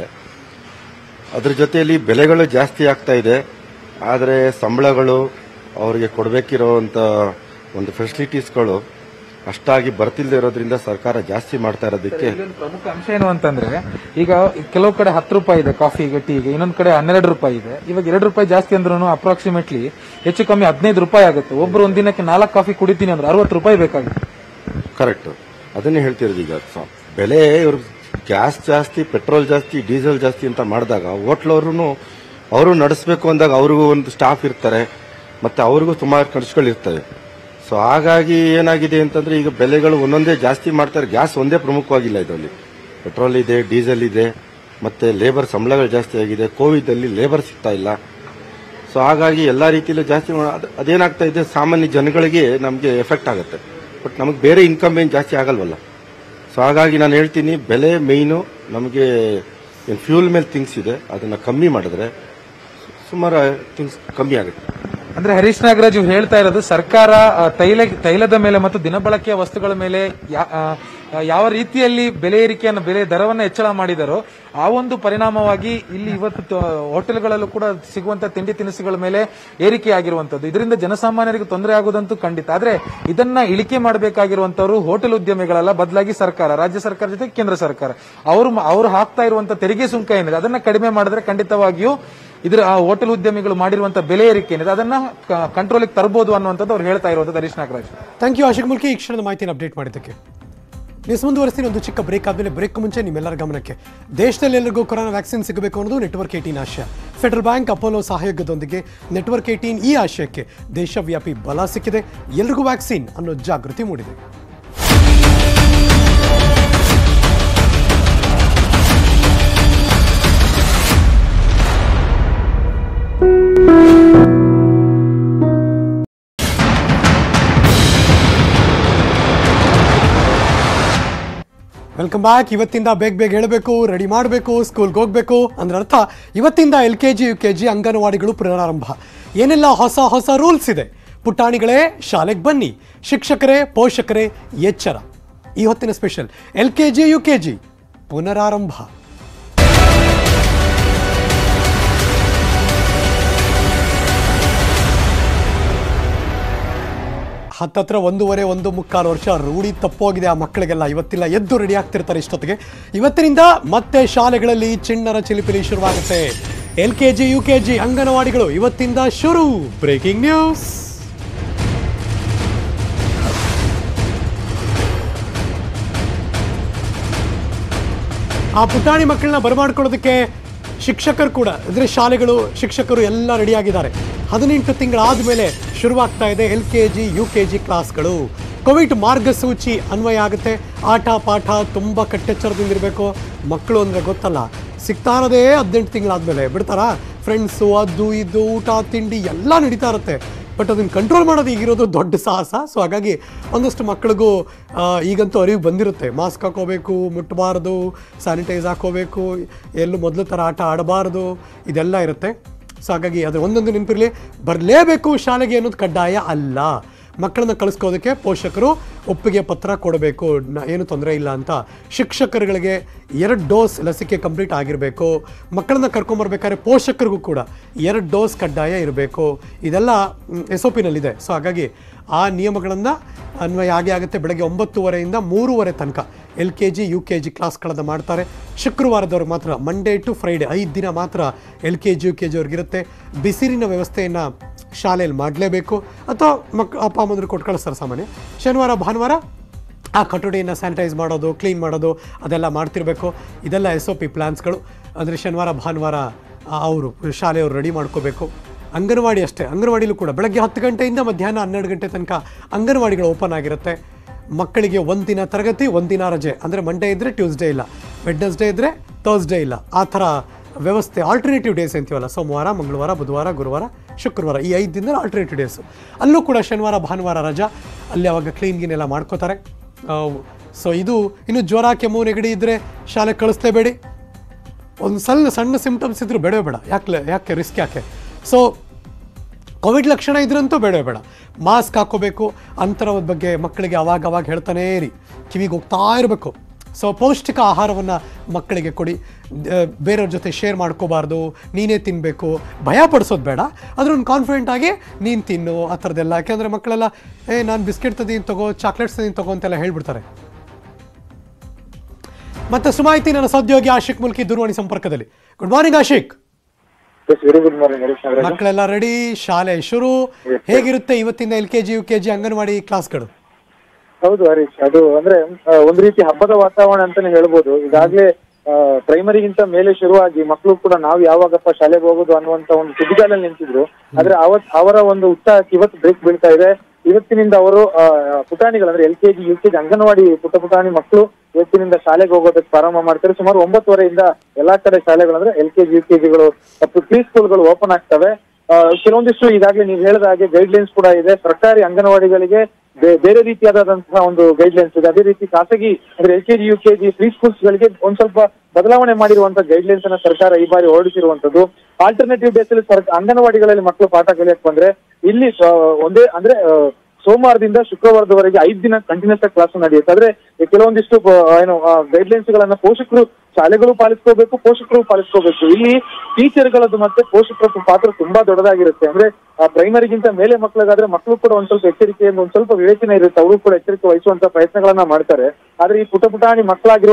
ಅದ್ರ ಜೊತೆಯಲ್ಲಿ ಬೆಲೆಗಳು ಜಾಸ್ತಿ ಆಗ್ತಾ ಇದೆ. ಆದರೆ ಸಂಬಳಗಳು ಅವರಿಗೆ ಕೊಡಬೇಕಿರೋಂಥ ಒಂದು ಫೆಸಿಲಿಟೀಸ್ಗಳು ಅಷ್ಟಾಗಿ ಬರ್ತಿಲ್ದೇ ಇರೋದ್ರಿಂದ ಸರ್ಕಾರ ಜಾಸ್ತಿ ಮಾಡ್ತಾ ಇರೋದಕ್ಕೆ ಪ್ರಮುಖ ಅಂಶ ಏನು ಅಂತಂದ್ರೆ, ಈಗ ಕೆಲವು ಕಡೆ 10 ರೂಪಾಯಿ ಇದೆ ಕಾಫಿಗೆ, ಟೀಗೆ, ಇನ್ನೊಂದು ಕಡೆ 12 ರೂಪಾಯಿ ಇದೆ. ಇವಾಗ 2 ರೂಪಾಯಿ ಜಾಸ್ತಿ ಅಂದ್ರೂ ಅಪ್ರಾಕ್ಸಿಮೇಟ್ಲಿ ಹೆಚ್ಚು ಕಮ್ಮಿ 15 ರೂಪಾಯಿ ಆಗುತ್ತೆ. ಒಬ್ರು ಒಂದಿನಕ್ಕೆ 4 ಕಾಫಿ ಕುಡಿತೀನಿ ಅಂದ್ರೆ 60 ರೂಪಾಯಿ ಬೇಕಾಗುತ್ತೆ. ಕರೆಕ್ಟ್, ಅದನ್ನೇ ಹೇಳ್ತಿರೋದು. ಈಗ ಬೆಲೆ ಇವ್ರು ಗ್ಯಾಸ್ ಜಾಸ್ತಿ, ಪೆಟ್ರೋಲ್ ಜಾಸ್ತಿ, ಡೀಸೆಲ್ ಜಾಸ್ತಿ ಅಂತ ಮಾಡಿದಾಗ ಹೋಟ್ಲವ್ರು ಅವರು ನಡೆಸಬೇಕು ಅಂದಾಗ ಅವ್ರಿಗೂ ಒಂದು ಸ್ಟಾಫ್ ಇರ್ತಾರೆ, ಮತ್ತೆ ಅವ್ರಿಗೂ ಸುಮಾರು ಖರ್ಚುಗಳಿರ್ತವೆ. ಸೊ ಹಾಗಾಗಿ ಏನಾಗಿದೆ ಅಂತಂದ್ರೆ ಈಗ ಬೆಲೆಗಳು ಒಂದೊಂದೇ ಜಾಸ್ತಿ ಮಾಡ್ತಾರೆ. ಗ್ಯಾಸ್ ಒಂದೇ ಪ್ರಮುಖವಾಗಿಲ್ಲ, ಇದರಲ್ಲಿ ಪೆಟ್ರೋಲ್ ಇದೆ, ಡೀಸೆಲ್ ಇದೆ, ಮತ್ತೆ ಲೇಬರ್ ಸಂಬಳಗಳು ಜಾಸ್ತಿ ಆಗಿದೆ. ಕೋವಿಡ್ ಅಲ್ಲಿ ಲೇಬರ್ ಸಿಗ್ತಾ ಇಲ್ಲ. ಸೊ ಹಾಗಾಗಿ ಎಲ್ಲಾ ರೀತಿಯಲ್ಲೂ ಜಾಸ್ತಿ ಅದೇನಾಗ್ತಾ ಇದೆ, ಸಾಮಾನ್ಯ ಜನಗಳಿಗೆ ನಮಗೆ ಎಫೆಕ್ಟ್ ಆಗುತ್ತೆ. ಬಟ್ ನಮಗೆ ಬೇರೆ ಇನ್ಕಮ್ ಏನು ಜಾಸ್ತಿ ಆಗಲ್ವಲ್ಲ. ಸೊ ಹಾಗಾಗಿ ನಾನು ಹೇಳ್ತೀನಿ, ಬೆಲೆ ಮೇಯ್ನು. ನಮಗೆ ಏನು ಫ್ಯೂಲ್ ಮೇಲೆ ಥಿಂಗ್ಸ್ ಇದೆ ಅದನ್ನ ಕಮ್ಮಿ ಮಾಡಿದ್ರೆ ಸುಮಾರು ಥಿಂಗ್ಸ್ ಕಮ್ಮಿ ಆಗುತ್ತೆ. ಅಂದ್ರೆ ಹರೀಶ್ ನಾಗರಾಜ್ ಹೇಳ್ತಾ ಇರೋದು, ಸರ್ಕಾರ ತೈಲದ ಮೇಲೆ ಮತ್ತು ದಿನಬಳಕೆಯ ವಸ್ತುಗಳ ಮೇಲೆ ಯಾವ ರೀತಿಯಲ್ಲಿ ಬೆಲೆ ಏರಿಕೆಯನ್ನು ದರವನ್ನು ಹೆಚ್ಚಳ ಮಾಡಿದರೋ ಆ ಒಂದು ಪರಿಣಾಮವಾಗಿ ಇಲ್ಲಿ ಇವತ್ತು ಹೋಟೆಲ್ಗಳಲ್ಲೂ ಕೂಡ ಸಿಗುವಂತಹ ತಿಂಡಿ ತಿನಿಸುಗಳ ಮೇಲೆ ಏರಿಕೆ ಆಗಿರುವಂತದ್ದು. ಇದರಿಂದ ಜನಸಾಮಾನ್ಯರಿಗೆ ತೊಂದರೆ ಆಗುವುದಂತೂ ಖಂಡಿತ. ಆದ್ರೆ ಇದನ್ನ ಇಳಿಕೆ ಮಾಡಬೇಕಾಗಿರುವಂತವರು ಹೋಟೆಲ್ ಉದ್ಯಮಿಗಳಲ್ಲ, ಬದಲಾಗಿ ಸರ್ಕಾರ, ರಾಜ್ಯ ಸರ್ಕಾರ ಜೊತೆ ಕೇಂದ್ರ ಸರ್ಕಾರ ಅವರು ಹಾಕ್ತಾ ಇರುವಂತಹ ತೆರಿಗೆ ಸುಂಕ ಏನಿದೆ ಅದನ್ನ ಕಡಿಮೆ ಮಾಡಿದ್ರೆ ಖಂಡಿತವಾಗಿಯೂ ಇದರ ಹೋಟೆಲ್ ಉದ್ಯಮಿಗಳು ಮಾಡಿರುವಂತಹ ಬೆಲೆ ಏರಿಕೆ ಏನಿದೆ ಅದನ್ನ ಕಂಟ್ರೋಲಿಗೆ ತರಬಹುದು ಅನ್ನುವಂಥದ್ದು ಅವ್ರು ಹೇಳ್ತಾ ಇರುವಂತದ್ದು. ಹರೀಶ್ ನಾಗರಾಜ್, ಥ್ಯಾಂಕ್ ಯು ಆಶಿಕ್ ಮುಲ್ಕಿ ಈ ಕ್ಷಣದ ಮಾಹಿತಿಯನ್ನು ಅಪ್ಡೇಟ್ ಮಾಡಿದ್ದಕ್ಕೆ. ನ್ಯೂಸ್ ಮುಂದುವರಿಸ್ತೀನಿ. ಒಂದು ಚಿಕ್ಕ ಬ್ರೇಕ್ ಆದಮೇಲೆ ಬ್ರೇಕ್ ಮುಂಚೆ ನಿಮ್ಮೆಲ್ಲರ ಗಮನಕ್ಕೆ, ದೇಶದಲ್ಲಿ ಎಲ್ಲರಿಗೂ ಕೊರೋನಾ ವ್ಯಾಕ್ಸಿನ್ ಸಿಗಬೇಕು ಅನ್ನೋದು ನೆಟ್ವರ್ಕ್ 18 ಆಶಯ. ಫೆಡರಲ್ ಬ್ಯಾಂಕ್, ಅಪೋಲೋ ಸಹಯೋಗದೊಂದಿಗೆ ನೆಟ್ವರ್ಕ್ 18 ಈ ಆಶಯಕ್ಕೆ ದೇಶವ್ಯಾಪಿ ಬಲ ಸಿಕ್ಕಿದೆ. ಎಲ್ರಿಗೂ ವ್ಯಾಕ್ಸಿನ್ ಅನ್ನೋ ಜಾಗೃತಿ ಮೂಡಿದೆ. Welcome back. ಇವತ್ತಿಂದ ಬೇಗ ಹೇಳಬೇಕು, ರೆಡಿ ಮಾಡಬೇಕು, ಸ್ಕೂಲ್ಗೆ ಹೋಗಬೇಕು ಅಂದ್ರೆ ಅರ್ಥ ಇವತ್ತಿಂದ LKG UKG ಅಂಗನವಾಡಿಗಳು ಪುನರಾರಂಭ. ಏನೆಲ್ಲ ಹೊಸ ರೂಲ್ಸ್ ಇದೆ? ಪುಟಾಣಿಗಳೇ ಶಾಲೆಗೆ ಬನ್ನಿ, ಶಿಕ್ಷಕರೇ ಪೋಷಕರೇ ಎಚ್ಚರ. ಈ ಹೊತ್ತಿನ ಸ್ಪೆಷಲ್ LKG UKG ಪುನರಾರಂಭ. ಹತ್ತತ್ರ 1.5 ವರ್ಷ ರೂಢಿ ತಪ್ಪೋಗಿದೆ ಆ ಮಕ್ಕಳಿಗೆಲ್ಲ. ಇವತ್ತಿಲ್ಲ, ಎದ್ದು ರೆಡಿ ಆಗ್ತಿರ್ತಾರೆ ಇಷ್ಟೊತ್ತಿಗೆ. ಇವತ್ತಿನಿಂದ ಮತ್ತೆ ಶಾಲೆಗಳಲ್ಲಿ ಚಿಣ್ಣರ ಚಿಲಿಪಿಲಿ ಶುರುವಾಗುತ್ತೆ. LKG UKG ಅಂಗನವಾಡಿಗಳು ಇವತ್ತಿಂದ ಶುರು. Breaking news. ಆ ಪುಟಾಣಿ ಮಕ್ಕಳನ್ನ ಬರಮಾಡ್ಕೊಳ್ಳೋದಕ್ಕೆ ಶಿಕ್ಷಕರು ಕೂಡ, ಅಂದರೆ ಶಾಲೆಗಳು, ಶಿಕ್ಷಕರು ಎಲ್ಲ ರೆಡಿಯಾಗಿದ್ದಾರೆ. 18 ತಿಂಗಳಾದ ಮೇಲೆ ಶುರುವಾಗ್ತಾ ಇದೆ LKG UKG ಕ್ಲಾಸ್ಗಳು. ಕೋವಿಡ್ ಮಾರ್ಗಸೂಚಿ ಅನ್ವಯ ಆಗುತ್ತೆ. ಆಟ ಪಾಠ ತುಂಬ ಕಟ್ಟೆಚ್ಚರದಿಂದಿರಬೇಕು. ಮಕ್ಕಳು ಅಂದರೆ ಗೊತ್ತಲ್ಲ, ಸಿಗ್ತಾ ಇರೋದೇ 18 ತಿಂಗಳಾದಮೇಲೆ. ಬಿಡ್ತಾರಾ? ಫ್ರೆಂಡ್ಸು, ಅದು ಇದು, ಊಟ ತಿಂಡಿ ಎಲ್ಲ ನಡೀತಾ ಇರುತ್ತೆ. ಬಟ್ ಅದನ್ನು ಕಂಟ್ರೋಲ್ ಮಾಡೋದು ಈಗಿರೋದು ದೊಡ್ಡ ಸಾಹಸ. ಸೊ ಹಾಗಾಗಿ ಒಂದಷ್ಟು ಮಕ್ಕಳಿಗೂ ಈಗಂತೂ ಅರಿವು ಬಂದಿರುತ್ತೆ. ಮಾಸ್ಕ್ ಹಾಕೋಬೇಕು, ಮುಟ್ಟಬಾರ್ದು, ಸ್ಯಾನಿಟೈಸ್ ಹಾಕೋಬೇಕು, ಎಲ್ಲೂ ಮೊದಲು ಥರ ಆಟ ಆಡಬಾರ್ದು, ಇದೆಲ್ಲ ಇರುತ್ತೆ. ಸೊ ಹಾಗಾಗಿ ಅದು ಒಂದೊಂದು ನೆನಪಿರಲಿ. ಬರಲೇಬೇಕು ಶಾಲೆಗೆ ಅನ್ನೋದು ಕಡ್ಡಾಯ ಅಲ್ಲ. ಮಕ್ಕಳನ್ನ ಕಳಿಸ್ಕೋದಕ್ಕೆ ಪೋಷಕರು ಒಪ್ಪಿಗೆ ಪತ್ರ ಕೊಡಬೇಕು, ಏನು ತೊಂದರೆ ಇಲ್ಲ ಅಂತ. ಶಿಕ್ಷಕರುಗಳಿಗೆ 2 ಡೋಸ್ ಲಸಿಕೆ ಕಂಪ್ಲೀಟ್ ಆಗಿರಬೇಕು. ಮಕ್ಕಳನ್ನ ಕರ್ಕೊಂಬರ್ಬೇಕಾದ್ರೆ ಪೋಷಕರಿಗೂ ಕೂಡ 2 ಡೋಸ್ ಕಡ್ಡಾಯ ಇರಬೇಕು. ಇದೆಲ್ಲ SOPನಲ್ಲಿದೆ. ಸೊ ಹಾಗಾಗಿ ಆ ನಿಯಮಗಳನ್ನು ಅನ್ವಯ ಆಗುತ್ತೆ. ಬೆಳಗ್ಗೆ 9:30 3:30 ತನಕ LKG UKG ಕ್ಲಾಸ್ಗಳನ್ನು ಮಾಡ್ತಾರೆ. ಶುಕ್ರವಾರದವ್ರಿಗೆ ಮಾತ್ರ, ಮಂಡೇ ಟು ಫ್ರೈಡೆ 5 ದಿನ ಮಾತ್ರ LKG UKG ಅವ್ರಿಗಿರುತ್ತೆ. ಬಿಸಿಲಿನ ವ್ಯವಸ್ಥೆಯನ್ನು ಶಾಲೆಯಲ್ಲಿ ಮಾಡಲೇಬೇಕು, ಅಥವಾ ಅಪ್ಪ ಅಮ್ಮಂದ್ರು ಕೊಟ್ಟು ಕಳಿಸ್ತಾರೆ ಸಾಮಾನ್ಯ. ಶನಿವಾರ ಭಾನುವಾರ ಆ ಕೊಠಡಿಯನ್ನು ಸ್ಯಾನಿಟೈಸ್ ಮಾಡೋದು, ಕ್ಲೀನ್ ಮಾಡೋದು ಅದೆಲ್ಲ ಮಾಡ್ತಿರಬೇಕು. ಇದೆಲ್ಲ SOP ಪ್ಲ್ಯಾನ್ಸ್ಗಳು. ಅಂದರೆ ಶನಿವಾರ ಭಾನುವಾರ ಅವರು ಶಾಲೆಯವರು ರೆಡಿ ಮಾಡ್ಕೋಬೇಕು. ಅಂಗನವಾಡಿ ಅಷ್ಟೇ, ಅಂಗನವಾಡಿಲೂ ಕೂಡ ಬೆಳಗ್ಗೆ 10 ಗಂಟೆಯಿಂದ ಮಧ್ಯಾಹ್ನ 12 ಗಂಟೆ ತನಕ ಅಂಗನವಾಡಿಗಳು ಓಪನ್ ಆಗಿರುತ್ತೆ. ಮಕ್ಕಳಿಗೆ 1 ದಿನ ತರಗತಿ, 1 ದಿನ ರಜೆ. ಅಂದರೆ ಮಂಡೇ ಇದ್ದರೆ ಟ್ಯೂಸ್ಡೇ ಇಲ್ಲ, ವೆಡ್ನೆಸ್ಡೇ ಇದ್ದರೆ ಥರ್ಸ್ಡೇ ಇಲ್ಲ. ಆ ಥರ ವ್ಯವಸ್ಥೆ. ಆಲ್ಟರ್ನೇಟಿವ್ ಡೇಸ್ ಅಂತೀವಲ್ಲ, ಸೋಮವಾರ, ಮಂಗಳವಾರ, ಬುಧವಾರ, ಗುರುವಾರ, ಶುಕ್ರವಾರ, ಈ 5 ದಿನ ಆಲ್ಟರ್ನೇಟಿವ್ ಡೇಸು. ಅಲ್ಲೂ ಕೂಡ ಶನಿವಾರ ಭಾನುವಾರ ರಜಾ. ಅಲ್ಲಿ ಅವಾಗ ಕ್ಲೀನ್ಗಿನೆಲ್ಲ ಮಾಡ್ಕೋತಾರೆ. ಸೊ ಇದು ಇನ್ನು ಜ್ವರ, ಕೆಮ್ಮು, ನೆಗಡಿ ಇದ್ದರೆ ಶಾಲೆ ಕಳಿಸ್ಲೇಬೇಡಿ. ಒಂದು ಸಣ್ಣ ಸಿಂಪ್ಟಮ್ಸ್ ಇದ್ದರೂ ಬೇಡವೇ ಬೇಡ. ಯಾಕೆ ರಿಸ್ಕ್ ಯಾಕೆ? ಸೊ ಕೋವಿಡ್ ಲಕ್ಷಣ ಇದ್ರಂತೂ ಬೇಡವೇ ಬೇಡ. ಮಾಸ್ಕ್ ಹಾಕೋಬೇಕು. ಅಂತರದ ಬಗ್ಗೆ ಮಕ್ಕಳಿಗೆ ಅವಾಗ ಹೇಳ್ತಾನೇ ಇರಿ, ಕಿವಿಗೆ ಹೋಗ್ತಾ ಇರಬೇಕು. ಸೊ ಪೌಷ್ಟಿಕ ಆಹಾರವನ್ನು ಮಕ್ಕಳಿಗೆ ಕೊಡಿ. ಬೇರೆಯವ್ರ ಜೊತೆ ಶೇರ್ ಮಾಡ್ಕೋಬಾರ್ದು, ನೀನೇ ತಿನ್ನಬೇಕು. ಭಯ ಪಡಿಸೋದು ಬೇಡ, ಅದ್ರೊಂದು ಕಾನ್ಫಿಡೆಂಟ್ ಆಗಿ ನೀನು ತಿನ್ನು, ಆ ಥರದ್ದೆಲ್ಲ. ಯಾಕೆಂದರೆ ಮಕ್ಕಳೆಲ್ಲ ನಾನು ಬಿಸ್ಕೆಟ್ ತಂದೀನಿ ತಗೋ, ಚಾಕ್ಲೇಟ್ಸ್ ತಂದೀನಿ ತಗೋ ಅಂತೆಲ್ಲ ಹೇಳ್ಬಿಡ್ತಾರೆ. ಮತ್ತೆ ಸುಮಾಹಿತಿ ನನ್ನ ಸಹೋದ್ಯೋಗಿ ಆಶಿಕ್ ಮುಲ್ಕಿ ದೂರವಾಣಿ ಸಂಪರ್ಕದಲ್ಲಿ. Good morning Ashik. ಮಕ್ಕಳೆಲ್ಲ ರೆಡಿ, ಶಾಲೆ ಶುರು. ಹೇಗಿರುತ್ತೆ ಇವತ್ತಿಂದ LKG UKG ಅಂಗನವಾಡಿ ಕ್ಲಾಸ್ಗಳು? ಹೌದು ಹರೀಶ್, ಅದು ಅಂದ್ರೆ ಒಂದು ರೀತಿ ಹಬ್ಬದ ವಾತಾವರಣ ಅಂತಾನೆ ಹೇಳ್ಬೋದು. ಈಗಾಗ್ಲೇ ಪ್ರೈಮರಿಗಿಂತ ಮೇಲೆ ಶುರುವಾಗಿ ಮಕ್ಕಳು ಕೂಡ ನಾವು ಯಾವಾಗಪ್ಪ ಶಾಲೆಗೆ ಹೋಗೋದು ಅನ್ನುವಂತ ಒಂದು ತುದಿಗಾಲಲ್ಲಿ ನಿಂತಿದ್ರು. ಆದ್ರೆ ಅವರ ಒಂದು ಉತ್ಸಾಹಕ್ಕೆ ಇವತ್ತು ಬ್ರೇಕ್ ಬೀಳ್ತಾ ಇದೆ. ಇವತ್ತಿನಿಂದ ಅವರು ಪುಟಾಣಿಗಳು ಅಂದ್ರೆ LKG UKG ಅಂಗನವಾಡಿ ಪುಟಾಣಿ ಮಕ್ಕಳು ಇವತ್ತಿನಿಂದ ಶಾಲೆಗೆ ಹೋಗೋದಕ್ಕೆ ಪ್ರಾರಂಭ ಮಾಡ್ತಾರೆ. ಸುಮಾರು 9:30 ಎಲ್ಲಾ ಕಡೆ ಶಾಲೆಗಳು ಅಂದ್ರೆ LKG UKGಗಳು ಮತ್ತು ಪ್ರೀ ಸ್ಕೂಲ್ಗಳು ಓಪನ್ ಆಗ್ತವೆ. ಕೆಲವೊಂದಿಷ್ಟು ಈಗಾಗಲೇ ನೀವು ಹೇಳಿದ ಹಾಗೆ ಗೈಡ್ಲೈನ್ಸ್ ಕೂಡ ಇದೆ. ಸರ್ಕಾರಿ ಅಂಗನವಾಡಿಗಳಿಗೆ ಬೇರೆ ರೀತಿಯಾದಂತಹ ಒಂದು ಗೈಡ್ಲೈನ್ಸ್ ಇದೆ. ಅದೇ ರೀತಿ ಖಾಸಗಿ ಅಂದ್ರೆ LKG UKG ಪ್ರೀ ಸ್ಕೂಲ್ಸ್ ಗಳಿಗೆ ಒಂದ್ ಸ್ವಲ್ಪ ಬದಲಾವಣೆ ಮಾಡಿರುವಂತಹ ಗೈಡ್ಲೈನ್ಸ್ ಅನ್ನ ಸರ್ಕಾರ ಈ ಬಾರಿ ಹೊರಡಿಸಿರುವಂತದ್ದು. ಆಲ್ಟರ್ನೇಟಿವ್ ಡೇಸ್ ಅಲ್ಲಿ ಅಂಗನವಾಡಿಗಳಲ್ಲಿ ಮಕ್ಕಳು ಪಾಠ ಕಲಿಯಕ್ ಬಂದ್ರೆ ಇಲ್ಲಿ ಒಂದೇ ಅಂದ್ರೆ ಸೋಮವಾರದಿಂದ ಶುಕ್ರವಾರದವರೆಗೆ 5 ದಿನ ಕಂಟಿನ್ಯೂಸ್ ಆಗಿ ಕ್ಲಾಸ್ ನಡೆಯುತ್ತೆ. ಆದ್ರೆ ಕೆಲವೊಂದಿಷ್ಟು ಗೈಡ್ಲೈನ್ಸ್ ಗಳನ್ನ ಪೋಷಕರು, ಶಾಲೆಗಳು ಪಾಲಿಸ್ಕೋಬೇಕು, ಪೋಷಕರು ಪಾಲಿಸ್ಕೋಬೇಕು. ಇಲ್ಲಿ ಟೀಚರ್ಗಳದ್ದು ಮತ್ತೆ ಪೋಷಕರ ಪಾತ್ರ ತುಂಬಾ ದೊಡ್ಡದಾಗಿರುತ್ತೆ. ಅಂದ್ರೆ ಪ್ರೈಮರಿಗಿಂತ ಮೇಲೆ ಮಕ್ಕಳಿಗಾದ್ರೆ ಮಕ್ಕಳು ಕೂಡ ಒಂದ್ ಸ್ವಲ್ಪ ಎಚ್ಚರಿಕೆಯಿಂದ, ಒಂದ್ ಸ್ವಲ್ಪ ವಿವೇಚನೆ ಇರುತ್ತೆ. ಅವರು ಕೂಡ ಎಚ್ಚರಿಕೆ ವಹಿಸುವಂತ ಪ್ರಯತ್ನಗಳನ್ನ ಮಾಡ್ತಾರೆ. ಆದ್ರೆ ಈ ಪುಟಾಣಿ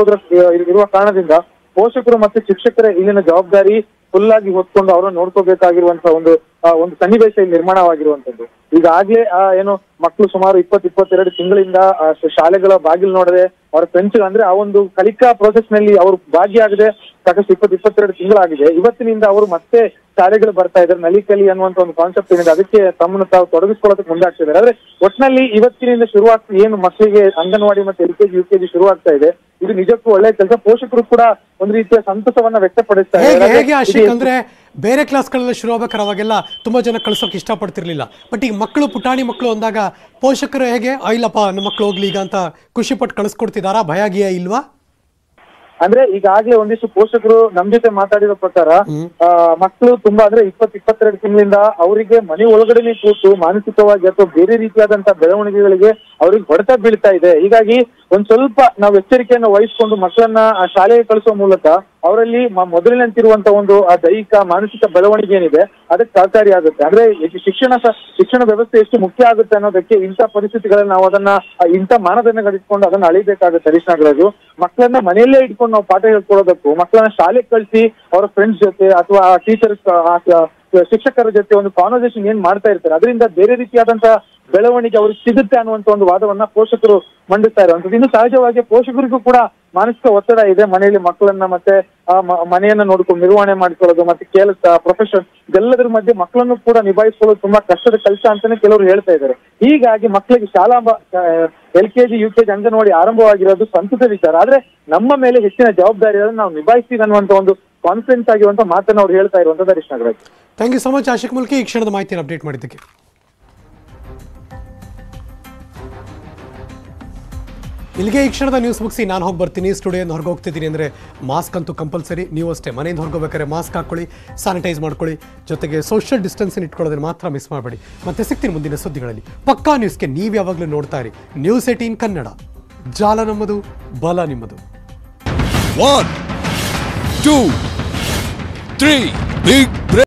ಇರುವ ಕಾರಣದಿಂದ ಪೋಷಕರು ಮತ್ತೆ ಶಿಕ್ಷಕರ ಇಲ್ಲಿನ ಜವಾಬ್ದಾರಿ ಫುಲ್ ಆಗಿ ಹೊತ್ಕೊಂಡು ಅವರನ್ನು ನೋಡ್ಕೋಬೇಕಾಗಿರುವಂತಹ ಒಂದು ಸನ್ನಿವೇಶ ಇಲ್ಲಿ ನಿರ್ಮಾಣವಾಗಿರುವಂತದ್ದು. ಈಗಾಗ್ಲೇ ಏನು ಮಕ್ಕಳು ಸುಮಾರು 22 ತಿಂಗಳಿಂದ ಶಾಲೆಗಳ ಬಾಗಿಲು ನೋಡದೆ ಅವರ ಫ್ರೆಂಡ್ಸ್ ಅಂದ್ರೆ ಆ ಒಂದು ಕಲಿಕಾ ಪ್ರೋಸೆಸ್ ನಲ್ಲಿ ಅವರು ಭಾಗಿಯಾಗದೆ ಸಾಕಷ್ಟು 22 ತಿಂಗಳಾಗಿದೆ. ಇವತ್ತಿನಿಂದ ಅವರು ಮತ್ತೆ ಶಾಲೆಗಳು ಬರ್ತಾ ಇದ್ದಾರೆ. ನಲಿಕಲಿ ಅನ್ನುವಂತ ಒಂದು ಕಾನ್ಸೆಪ್ಟ್ ಏನಿದೆ, ಅದಕ್ಕೆ ತಮ್ಮನ್ನು ತಾವು ತೊಡಗಿಸ್ಕೊಳ್ಳೋದಕ್ಕೆ ಮುಂದಾಗ್ತಿದ್ದಾರೆ. ಆದ್ರೆ ಒಟ್ಟಿನಲ್ಲಿ ಇವತ್ತಿನಿಂದ ಶುರುವಾಗ್ತಾ ಏನು ಮಕ್ಕಳಿಗೆ ಅಂಗನವಾಡಿ ಮತ್ತೆ LKG UKG ಶುರುವಾಗ್ತಾ ಇದೆ, ಇದು ನಿಜಕ್ಕೂ ಒಳ್ಳೆ ಕೆಲಸ. ಪೋಷಕರು ಕೂಡ ಒಂದು ರೀತಿಯ ಸಂತಸವನ್ನ ವ್ಯಕ್ತಪಡಿಸ್ತಾ ಇದ್ದಾರೆ. ಅಂದ್ರೆ ಬೇರೆ ಕ್ಲಾಸ್ಗಳೆಲ್ಲ ಶುರು ಆಗ್ಬೇಕಾದ್ರೆ ಅವಾಗೆಲ್ಲ ತುಂಬಾ ಜನ ಕಳ್ಸೋಕೆ ಇಷ್ಟಪಡ್ತಿರ್ಲಿಲ್ಲ. ಬಟ್ ಈಗ ಮಕ್ಕಳು, ಪುಟಾಣಿ ಮಕ್ಕಳು ಅಂದಾಗ ಪೋಷಕರು ಹೇಗೆ ಇಲ್ಲಪ್ಪ ನಮ್ಮ ಮಕ್ಕಳು ಹೋಗ್ಲಿ ಈಗ ಅಂತ ಖುಷಿ ಪಟ್ಟು ಕಳಿಸ್ಕೊಡ್ತಿದಾರಾ? ಭಯ ಗಿಯ ಇಲ್ವಾ? ಅಂದ್ರೆ ಈಗಾಗ್ಲೇ ಒಂದಿಷ್ಟು ಪೋಷಕರು ನಮ್ ಜೊತೆ ಮಾತಾಡಿರೋ ಪ್ರಕಾರ ಮಕ್ಕಳು ತುಂಬಾ ಅಂದ್ರೆ 22 ತಿಂಗಳಿಂದ ಅವರಿಗೆ ಮನೆ ಒಳಗಡೆ ಕೂತು ಮಾನಸಿಕವಾಗಿ ಅಥವಾ ಬೇರೆ ರೀತಿಯಾದಂತಹ ಬೆಳವಣಿಗೆಗಳಿಗೆ ಅವ್ರಿಗೆ ಹೊಡೆತ ಬೀಳ್ತಾ ಇದೆ. ಹೀಗಾಗಿ ಒಂದ್ ಸ್ವಲ್ಪ ನಾವು ಎಚ್ಚರಿಕೆಯನ್ನು ವಹಿಸಿಕೊಂಡು ಮಕ್ಕಳನ್ನ ಆ ಶಾಲೆಗೆ ಕಳಿಸುವ ಮೂಲಕ ಅವರಲ್ಲಿ ಮೊದಲಿನಂತಿರುವಂತ ಒಂದು ಆ ದೈಹಿಕ ಮಾನಸಿಕ ಬೆಳವಣಿಗೆ ಏನಿದೆ ಅದಕ್ಕೆ ಸಹಕಾರಿಯಾಗುತ್ತೆ. ಅಂದ್ರೆ ಶಿಕ್ಷಣ ವ್ಯವಸ್ಥೆ ಎಷ್ಟು ಮುಖ್ಯ ಆಗುತ್ತೆ ಅನ್ನೋದಕ್ಕೆ ಇಂಥ ಪರಿಸ್ಥಿತಿಗಳಲ್ಲಿ ನಾವು ಅದನ್ನ ಇಂಥ ಮಾನದಂಡಗಳಿಟ್ಕೊಂಡು ಅದನ್ನ ಅಳಿಬೇಕಾಗುತ್ತೆ. ಹರೀಶ್ ನಾಗರಾಜು, ಮಕ್ಕಳನ್ನ ಮನೆಯಲ್ಲೇ ಇಟ್ಕೊಂಡು ನಾವು ಪಾಠ ಹೇಳ್ಕೊಡೋದಕ್ಕೂ ಮಕ್ಕಳನ್ನ ಶಾಲೆಗೆ ಕಳಿಸಿ ಅವರ ಫ್ರೆಂಡ್ಸ್ ಜೊತೆ ಅಥವಾ ಟೀಚರ್ಸ್ ಶಿಕ್ಷಕರ ಜೊತೆ ಒಂದು ಕಾನ್ವರ್ಸೇಷನ್ ಏನ್ ಮಾಡ್ತಾ ಇರ್ತಾರೆ ಅದರಿಂದ ಬೇರೆ ರೀತಿಯಾದಂತಹ ಬೆಳವಣಿಗೆ ಅವ್ರಿಗೆ ಸಿಗುತ್ತೆ ಅನ್ನುವಂತ ಒಂದು ವಾದವನ್ನ ಪೋಷಕರು ಮಂಡಿಸ್ತಾ ಇರುವಂತದ್ದು. ಇನ್ನು ಸಹಜವಾಗಿ ಪೋಷಕರಿಗೂ ಕೂಡ ಮಾನಸಿಕ ಒತ್ತಡ ಇದೆ. ಮನೆಯಲ್ಲಿ ಮಕ್ಕಳನ್ನ ಮತ್ತೆ ಮನೆಯನ್ನ ನೋಡ್ಕೊಂಡು ನಿರ್ವಹಣೆ ಮಾಡ್ಕೊಳ್ಳೋದು ಮತ್ತೆ ಕೆಲಸ ಪ್ರೊಫೆಷನ್ ಇದೆಲ್ಲದರ ಮಧ್ಯೆ ಮಕ್ಕಳನ್ನು ಕೂಡ ನಿಭಾಯಿಸ್ಕೊಳ್ಳೋದು ತುಂಬಾ ಕಷ್ಟದ ಕೆಲಸ ಅಂತಾನೆ ಕೆಲವರು ಹೇಳ್ತಾ ಇದ್ದಾರೆ. ಹೀಗಾಗಿ ಮಕ್ಕಳಿಗೆ ಶಾಲಾ LKG UKG ಅಂಗನವಾಡಿ ಆರಂಭವಾಗಿರೋದು ಸಂತಸ ವಿಚಾರ. ಆದ್ರೆ ನಮ್ಮ ಮೇಲೆ ಹೆಚ್ಚಿನ ಜವಾಬ್ದಾರಿ ನಾವು ನಿಭಾಯಿಸ್ತೀವಿ ಅನ್ನುವಂತ ಒಂದು ಕಾನ್ಫಿಡೆನ್ಸ್ ಆಗಿರುವಂತ ಮಾತನ್ನ ಅವ್ರು ಹೇಳ್ತಾ ಇರುವಂತದ್ದು. Harish Nagaraj, thank you so much Ashik Mulki ಈ ಕ್ಷಣದ ಮಾಹಿತಿಯನ್ನು ಅಪ್ಡೇಟ್ ಮಾಡಿದ್ದಕ್ಕೆ. ಇಲ್ಲಿಗೆ ಈ ಕ್ಷಣದ ನ್ಯೂಸ್ ಮುಗಿಸಿ ನಾನು ಹೋಗಿ ಬರ್ತೀನಿ. ಸ್ಟುಡಿಯೋಯಿಂದ ಹೊರಗೆ ಹೋಗ್ತಿದ್ದೀನಿ ಅಂದರೆ ಮಾಸ್ಕ್ ಅಂತೂ ಕಂಪಲ್ಸರಿ. ನೀವು ಅಷ್ಟೇ ಮನೆಯಿಂದ ಹೊರಗೋಬೇಕಾದ್ರೆ ಮಾಸ್ಕ್ ಹಾಕ್ಕೊಳ್ಳಿ, ಸ್ಯಾನಿಟೈಸ್ ಮಾಡ್ಕೊಳ್ಳಿ, ಜೊತೆಗೆ ಸೋಷಿಯಲ್ ಡಿಸ್ಟೆನ್ಸನ್ನು ಇಟ್ಕೊಳ್ಳೋದನ್ನು ಮಾತ್ರ ಮಿಸ್ ಮಾಡಬೇಡಿ. ಮತ್ತೆ ಸಿಗ್ತೀನಿ ಮುಂದಿನ ಸುದ್ದಿಗಳಲ್ಲಿ. ಪಕ್ಕಾ ನ್ಯೂಸ್ಗೆ ನೀವು ಯಾವಾಗಲೂ ನೋಡ್ತಾ ಇರಿ News18 ಕನ್ನಡ. ಜಾಲ ನಮ್ಮದು, ಬಲ ನಿಮ್ಮದು. 1 2 3 ಬಿಗ್